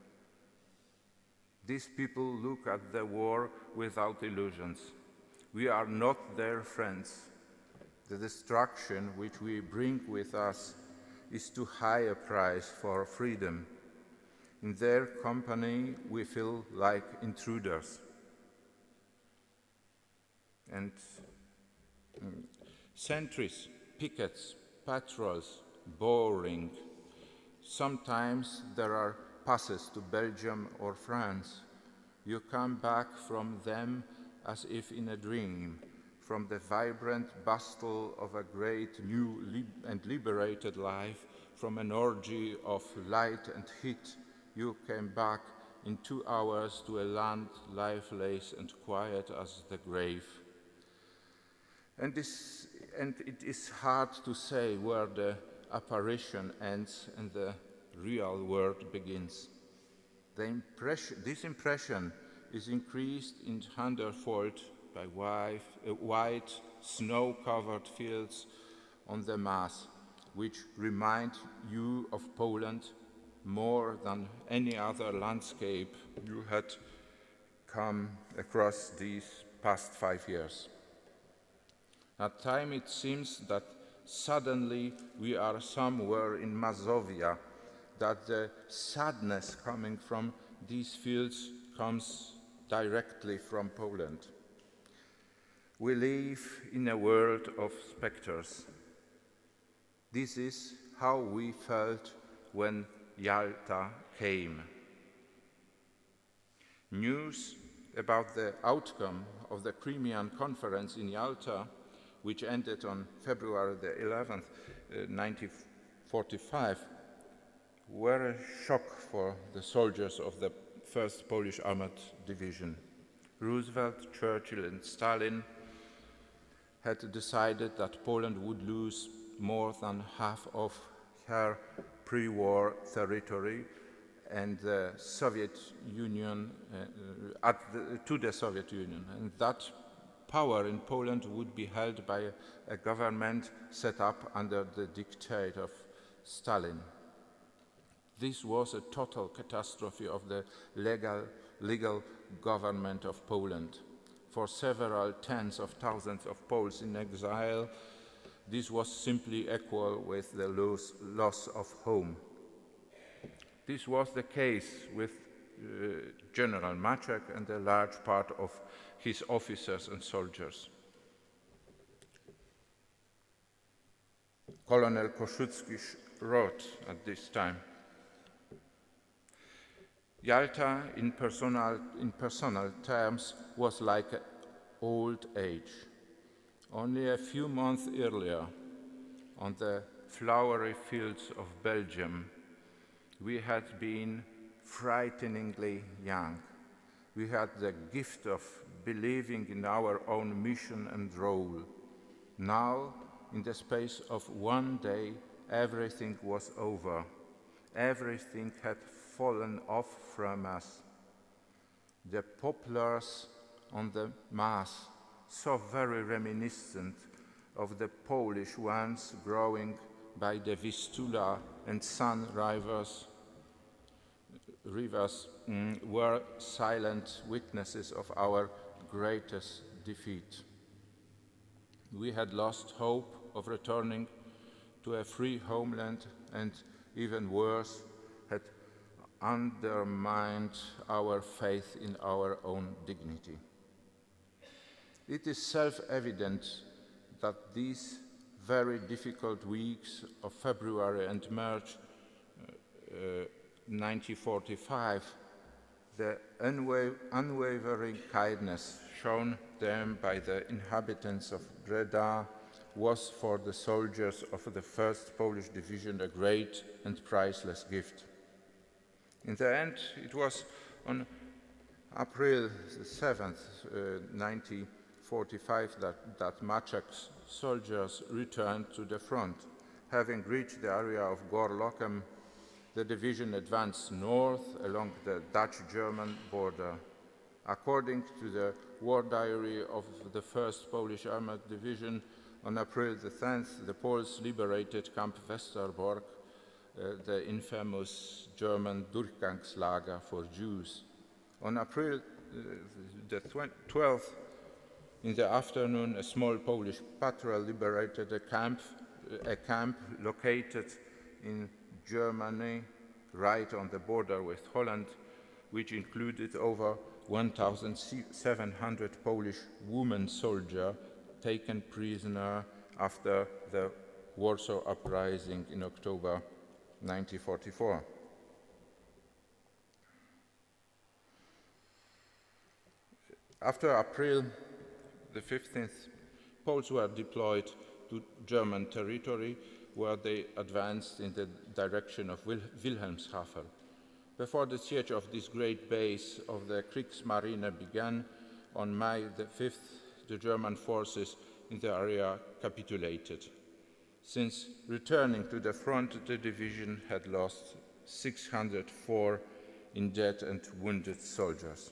These people look at the war without illusions. We are not their friends. The destruction which we bring with us is too high a price for freedom. In their company, we feel like intruders. And mm, sentries, pickets, patrols, boring. Sometimes there are passes to Belgium or France. You come back from them as if in a dream, from the vibrant bustle of a great new lib- and liberated life, from an orgy of light and heat. You came back in two hours to a land lifeless and quiet as the grave. And, this, and it is hard to say where the apparition ends and the real world begins. The impression, this impression is increased in hundredfold by wide, uh, wide snow-covered fields on the Maas, which remind you of Poland more than any other landscape you had come across these past five years. At times it seems that suddenly we are somewhere in Mazovia, that the sadness coming from these fields comes directly from Poland. We live in a world of specters. This is how we felt when Yalta came. News about the outcome of the Crimean Conference in Yalta, which ended on February the eleventh, uh, nineteen forty-five, were a shock for the soldiers of the first Polish Armored Division. Roosevelt, Churchill and Stalin had decided that Poland would lose more than half of her pre-war territory and the Soviet Union, uh, at the, to the Soviet Union, and that power in Poland would be held by a, a government set up under the dictate of Stalin. This was a total catastrophe of the legal, legal government of Poland. For several tens of thousands of Poles in exile, this was simply equal with the loss, loss of home. This was the case with uh, General Maciek and a large part of his officers and soldiers. Colonel Koszycki wrote at this time, Yalta in personal, in personal terms was like old age. Only a few months earlier, on the flowery fields of Belgium, we had been frighteningly young. We had the gift of believing in our own mission and role. Now, in the space of one day, everything was over. Everything had fallen off from us. The poplars on the Maas, so very reminiscent of the Polish ones growing by the Vistula and San rivers, rivers mm, were silent witnesses of our greatest defeat. We had lost hope of returning to a free homeland and, even worse, had undermined our faith in our own dignity. It is self-evident that these very difficult weeks of February and March uh, uh, nineteen forty-five the unwa- unwavering kindness shown them by the inhabitants of Breda was for the soldiers of the first Polish Division a great and priceless gift. In the end, it was on April seventh, uh, nineteen forty-five, that, that Maczek's soldiers returned to the front. Having reached the area of Gorlokem, the division advanced north along the Dutch-German border. According to the war diary of the first Polish Armored Division, on April the tenth, the Poles liberated Camp Westerbork, uh, the infamous German Durchgangslager for Jews. On April uh, the twelfth, in the afternoon, a small Polish patrol liberated a camp, a camp located in Germany, right on the border with Holland, which included over one thousand seven hundred Polish women soldiers taken prisoner after the Warsaw Uprising in October nineteen forty-four. After April the fifteenth, Poles were deployed to German territory, where they advanced in the direction of Wil- Wilhelmshaven. Before the siege of this great base of the Kriegsmarine began, on May the fifth, the German forces in the area capitulated. Since returning to the front, the division had lost six hundred four in dead and wounded soldiers.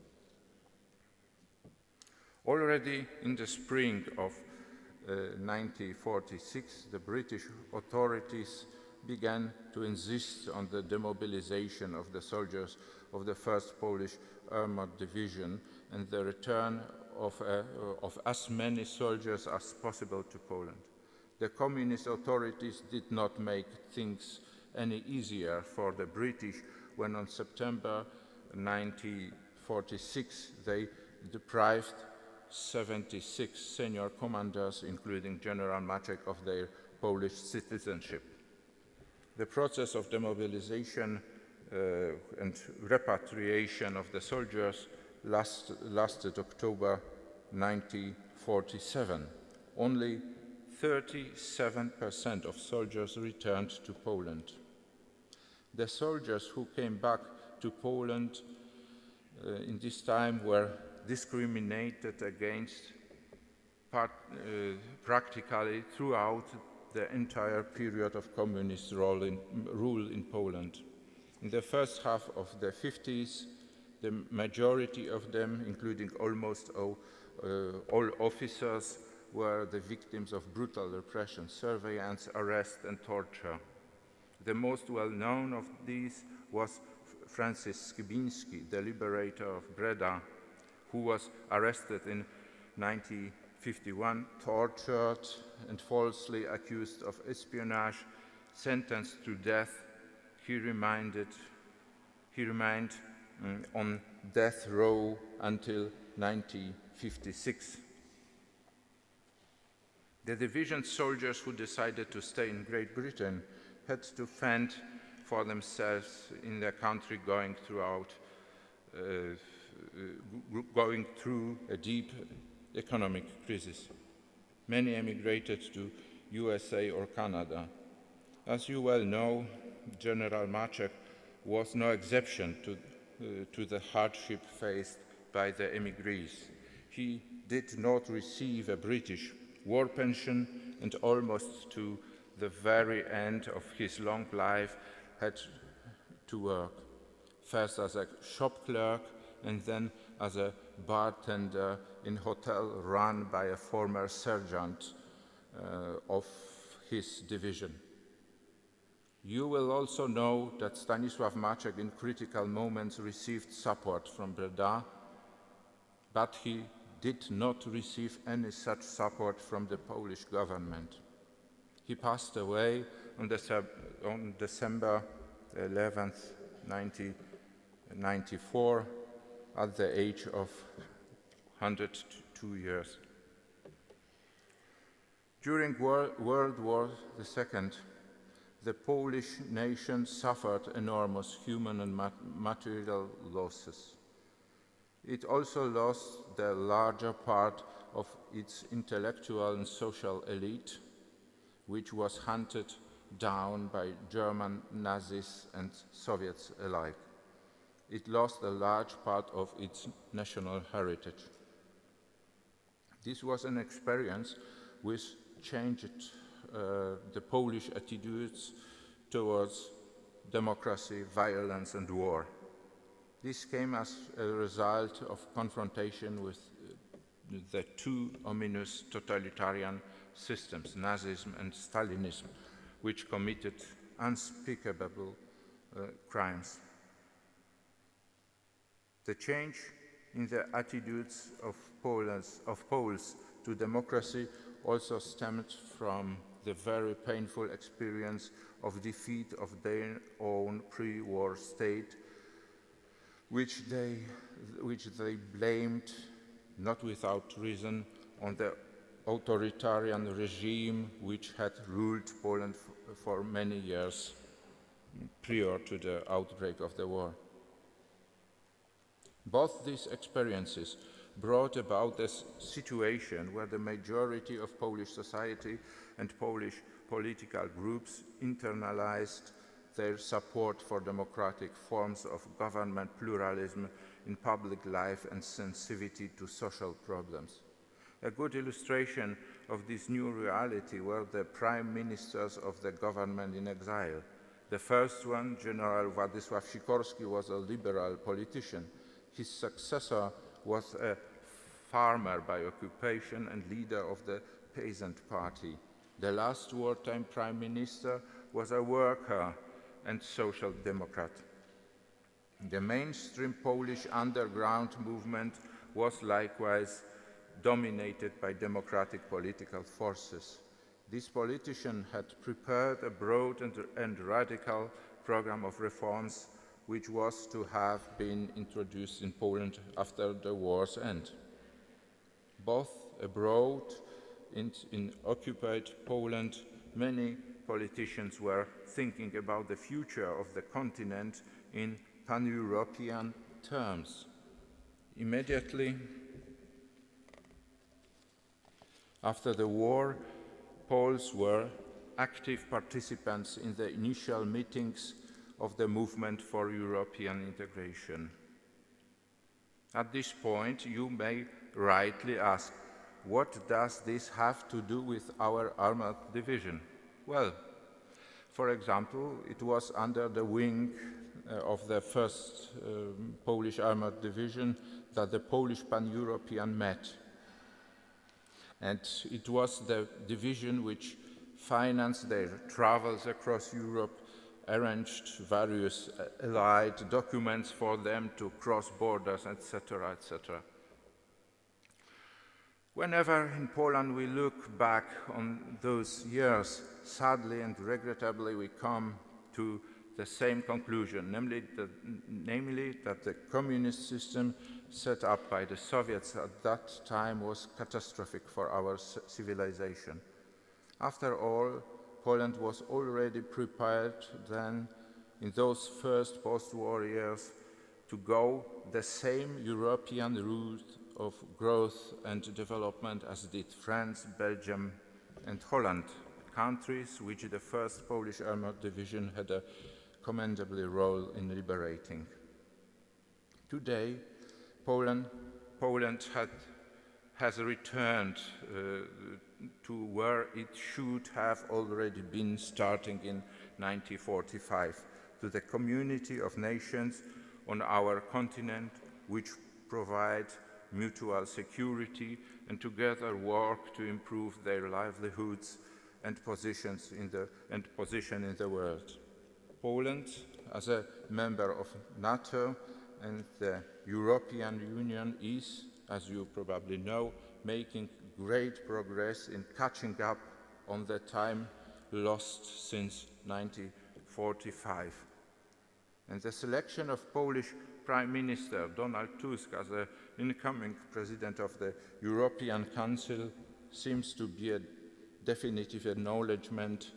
Already in the spring of uh, nineteen forty-six, the British authorities began to insist on the demobilization of the soldiers of the first Polish Armored Division and the return of, uh, of as many soldiers as possible to Poland. The communist authorities did not make things any easier for the British when on September nineteen forty-six they deprived seventy-six senior commanders, including General Maczek, of their Polish citizenship. The process of demobilization uh, and repatriation of the soldiers last, lasted October nineteen forty-seven. Only thirty-seven percent of soldiers returned to Poland. The soldiers who came back to Poland uh, in this time were discriminated against part, uh, practically throughout the entire period of communist rule in, rule in Poland. In the first half of the fifties, the majority of them, including almost all, uh, all officers, were the victims of brutal repression, surveillance, arrest, and torture. The most well-known of these was Francis Skibinski, the liberator of Breda, who was arrested in nineteen fifty-one, tortured and falsely accused of espionage, sentenced to death. He remained, he remained um, on death row until nineteen fifty-six. The division soldiers who decided to stay in Great Britain had to fend for themselves in their country, going throughout uh, going through a deep economic crisis. Many emigrated to U S A or Canada. As you well know, General Maczek was no exception to, uh, to the hardship faced by the emigres. He did not receive a British war pension and almost to the very end of his long life had to work, first as a shop clerk and then as a bartender in a hotel run by a former sergeant uh, of his division. You will also know that Stanisław Maczek in critical moments received support from Breda, but he did not receive any such support from the Polish government. He passed away on, Dece- on December eleventh, nineteen ninety-four, at the age of one hundred two years. During Wor- World War the Second, the Polish nation suffered enormous human and mat material losses. It also lost the larger part of its intellectual and social elite, which was hunted down by German Nazis and Soviets alike. It lost a large part of its national heritage. This was an experience which changed uh, the Polish attitudes towards democracy, violence, and war. This came as a result of confrontation with uh, the two ominous totalitarian systems, Nazism and Stalinism, which committed unspeakable uh, crimes. The change in the attitudes of Poles, of Poles to democracy also stemmed from the very painful experience of defeat of their own pre-war state, which they, which they blamed, not without reason, on the authoritarian regime which had ruled Poland for many years prior to the outbreak of the war. Both these experiences brought about a situation where the majority of Polish society and Polish political groups internalized their support for democratic forms of government, pluralism in public life, and sensitivity to social problems. A good illustration of this new reality were the prime ministers of the government in exile. The first one, General Władysław Sikorski, was a liberal politician. His successor was a farmer by occupation and leader of the Peasant Party. The last wartime prime minister was a worker and social democrat. The mainstream Polish underground movement was likewise dominated by democratic political forces. This politician had prepared a broad and, and radical program of reforms which was to have been introduced in Poland after the war's end. Both abroad and in occupied Poland, many politicians were thinking about the future of the continent in pan-European terms. Immediately after the war, Poles were active participants in the initial meetings of the movement for European integration. At this point, you may rightly ask, what does this have to do with our armored division? Well, for example, it was under the wing uh, of the first um, Polish armored division that the Polish Pan-European met. And it was the division which financed their travels across Europe, arranged various allied documents for them to cross borders, et cetera, et cetera. Whenever in Poland we look back on those years, sadly and regrettably we come to the same conclusion, namely that, namely that the communist system set up by the Soviets at that time was catastrophic for our civilization. After all, Poland was already prepared then, in those first post-war years, to go the same European route of growth and development as did France, Belgium, and Holland, countries which the first Polish armored division had a commendable role in liberating. Today, Poland, Poland had, has returned uh, to where it should have already been starting in nineteen forty-five, to the community of nations on our continent which provide mutual security and together work to improve their livelihoods and positions in the, and position in the world. Poland, as a member of NATO and the European Union, is, as you probably know, making great progress in catching up on the time lost since nineteen forty-five. And the selection of Polish Prime Minister Donald Tusk as the incoming President of the European Council seems to be a definitive acknowledgement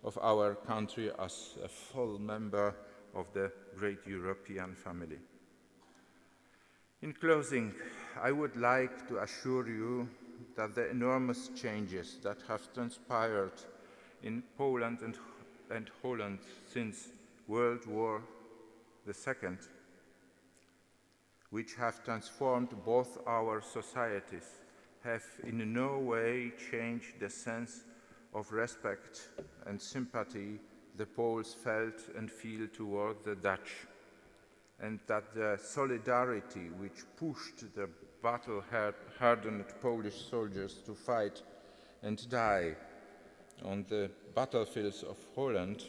of our country as a full member of the great European family. In closing, I would like to assure you that the enormous changes that have transpired in Poland and, and Holland since World War the Second, which have transformed both our societies, have in no way changed the sense of respect and sympathy the Poles felt and feel toward the Dutch, and that the solidarity which pushed the battle-hardened Polish soldiers to fight and die on the battlefields of Holland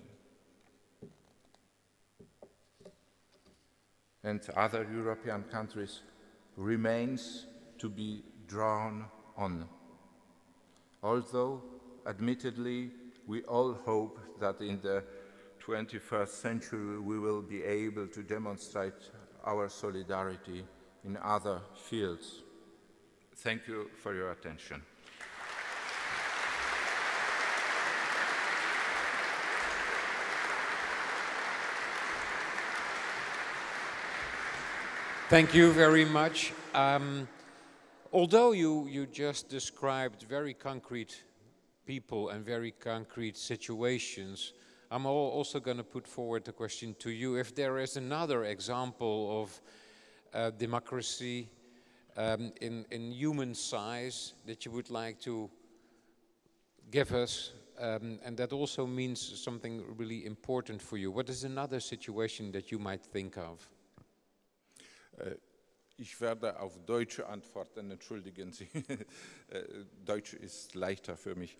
and other European countries remains to be drawn on. Although, admittedly, we all hope that in the twenty-first century we will be able to demonstrate our solidarity in other fields. Thank you for your attention. Thank you very much. Um, although you, you just described very concrete people and very concrete situations, I'm also going to put forward the question to you if there is another example of uh, democracy um, in, in human size that you would like to give us, um, and that also means something really important for you. What is another situation that you might think of? Ich werde auf Deutsch antworten, entschuldigen Sie. Deutsch ist leichter für mich.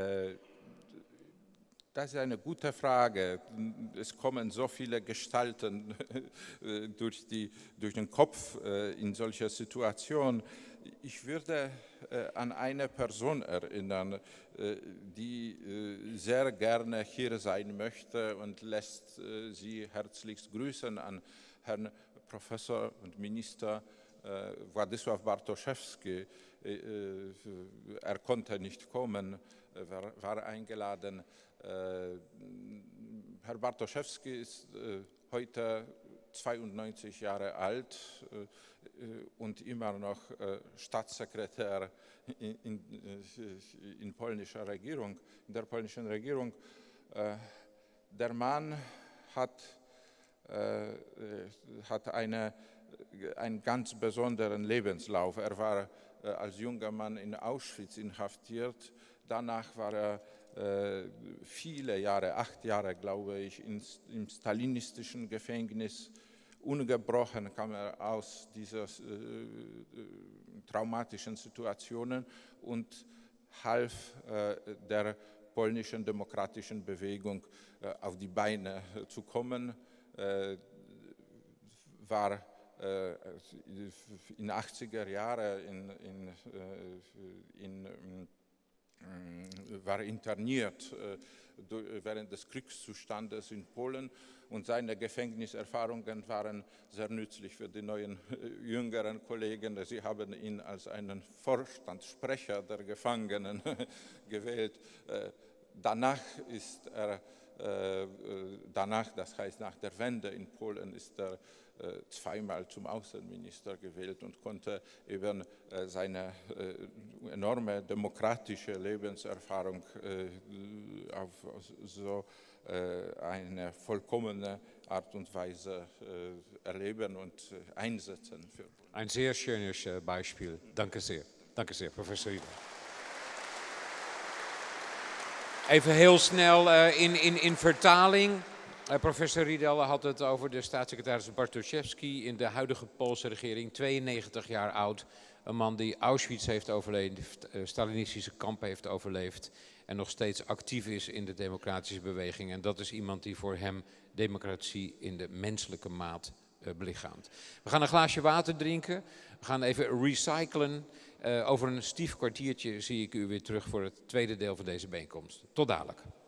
Das ist eine gute Frage. Es kommen so viele Gestalten durch, die, durch den Kopf in solcher Situation. Ich würde an eine Person erinnern, die sehr gerne hier sein möchte und lässt Sie herzlichst grüßen an Herrn Professor und Minister äh, Władysław Bartoszewski. Äh, er konnte nicht kommen, war, war eingeladen. Äh, Herr Bartoszewski ist äh, heute zweiundneunzig Jahre alt äh, und immer noch äh, Staatssekretär in, in, in, polnischer Regierung, in der polnischen Regierung. Äh, der Mann hat Äh, hat eine, einen ganz besonderen Lebenslauf. Er war äh, als junger Mann in Auschwitz inhaftiert. Danach war er äh, viele Jahre, acht Jahre, glaube ich, in, im stalinistischen Gefängnis. Ungebrochen kam er aus dieser äh, traumatischen Situationen und half äh, der polnischen demokratischen Bewegung äh, auf die Beine äh, zu kommen. Äh, war äh, in achtziger Jahren in, in, äh, in, äh, war interniert äh, während des Kriegszustandes in Polen und seine Gefängniserfahrungen waren sehr nützlich für die neuen äh, jüngeren Kollegen. Sie haben ihn als einen Vorstandssprecher der Gefangenen gewählt. Äh, danach ist er Äh, danach, das heißt nach der Wende in Polen, ist er äh, zweimal zum Außenminister gewählt und konnte eben äh, seine äh, enorme demokratische Lebenserfahrung äh, auf so äh, eine vollkommene Art und Weise äh, erleben und äh, einsetzen. Für Ein sehr schönes äh, Beispiel. Danke sehr. Danke sehr, Professor Riedel. Even heel snel uh, in, in, in vertaling. Uh, professor Riedel had het over de staatssecretaris Bartoszewski in de huidige Poolse regering, tweeënnegentig jaar oud. Een man die Auschwitz heeft overleefd, uh, Stalinistische kampen heeft overleefd en nog steeds actief is in de democratische beweging. En dat is iemand die voor hem democratie in de menselijke maat uh, belichaamt. We gaan een glaasje water drinken. We gaan even recyclen. Uh, over een stief kwartiertje zie ik u weer terug voor het tweede deel van deze bijeenkomst. Tot dadelijk.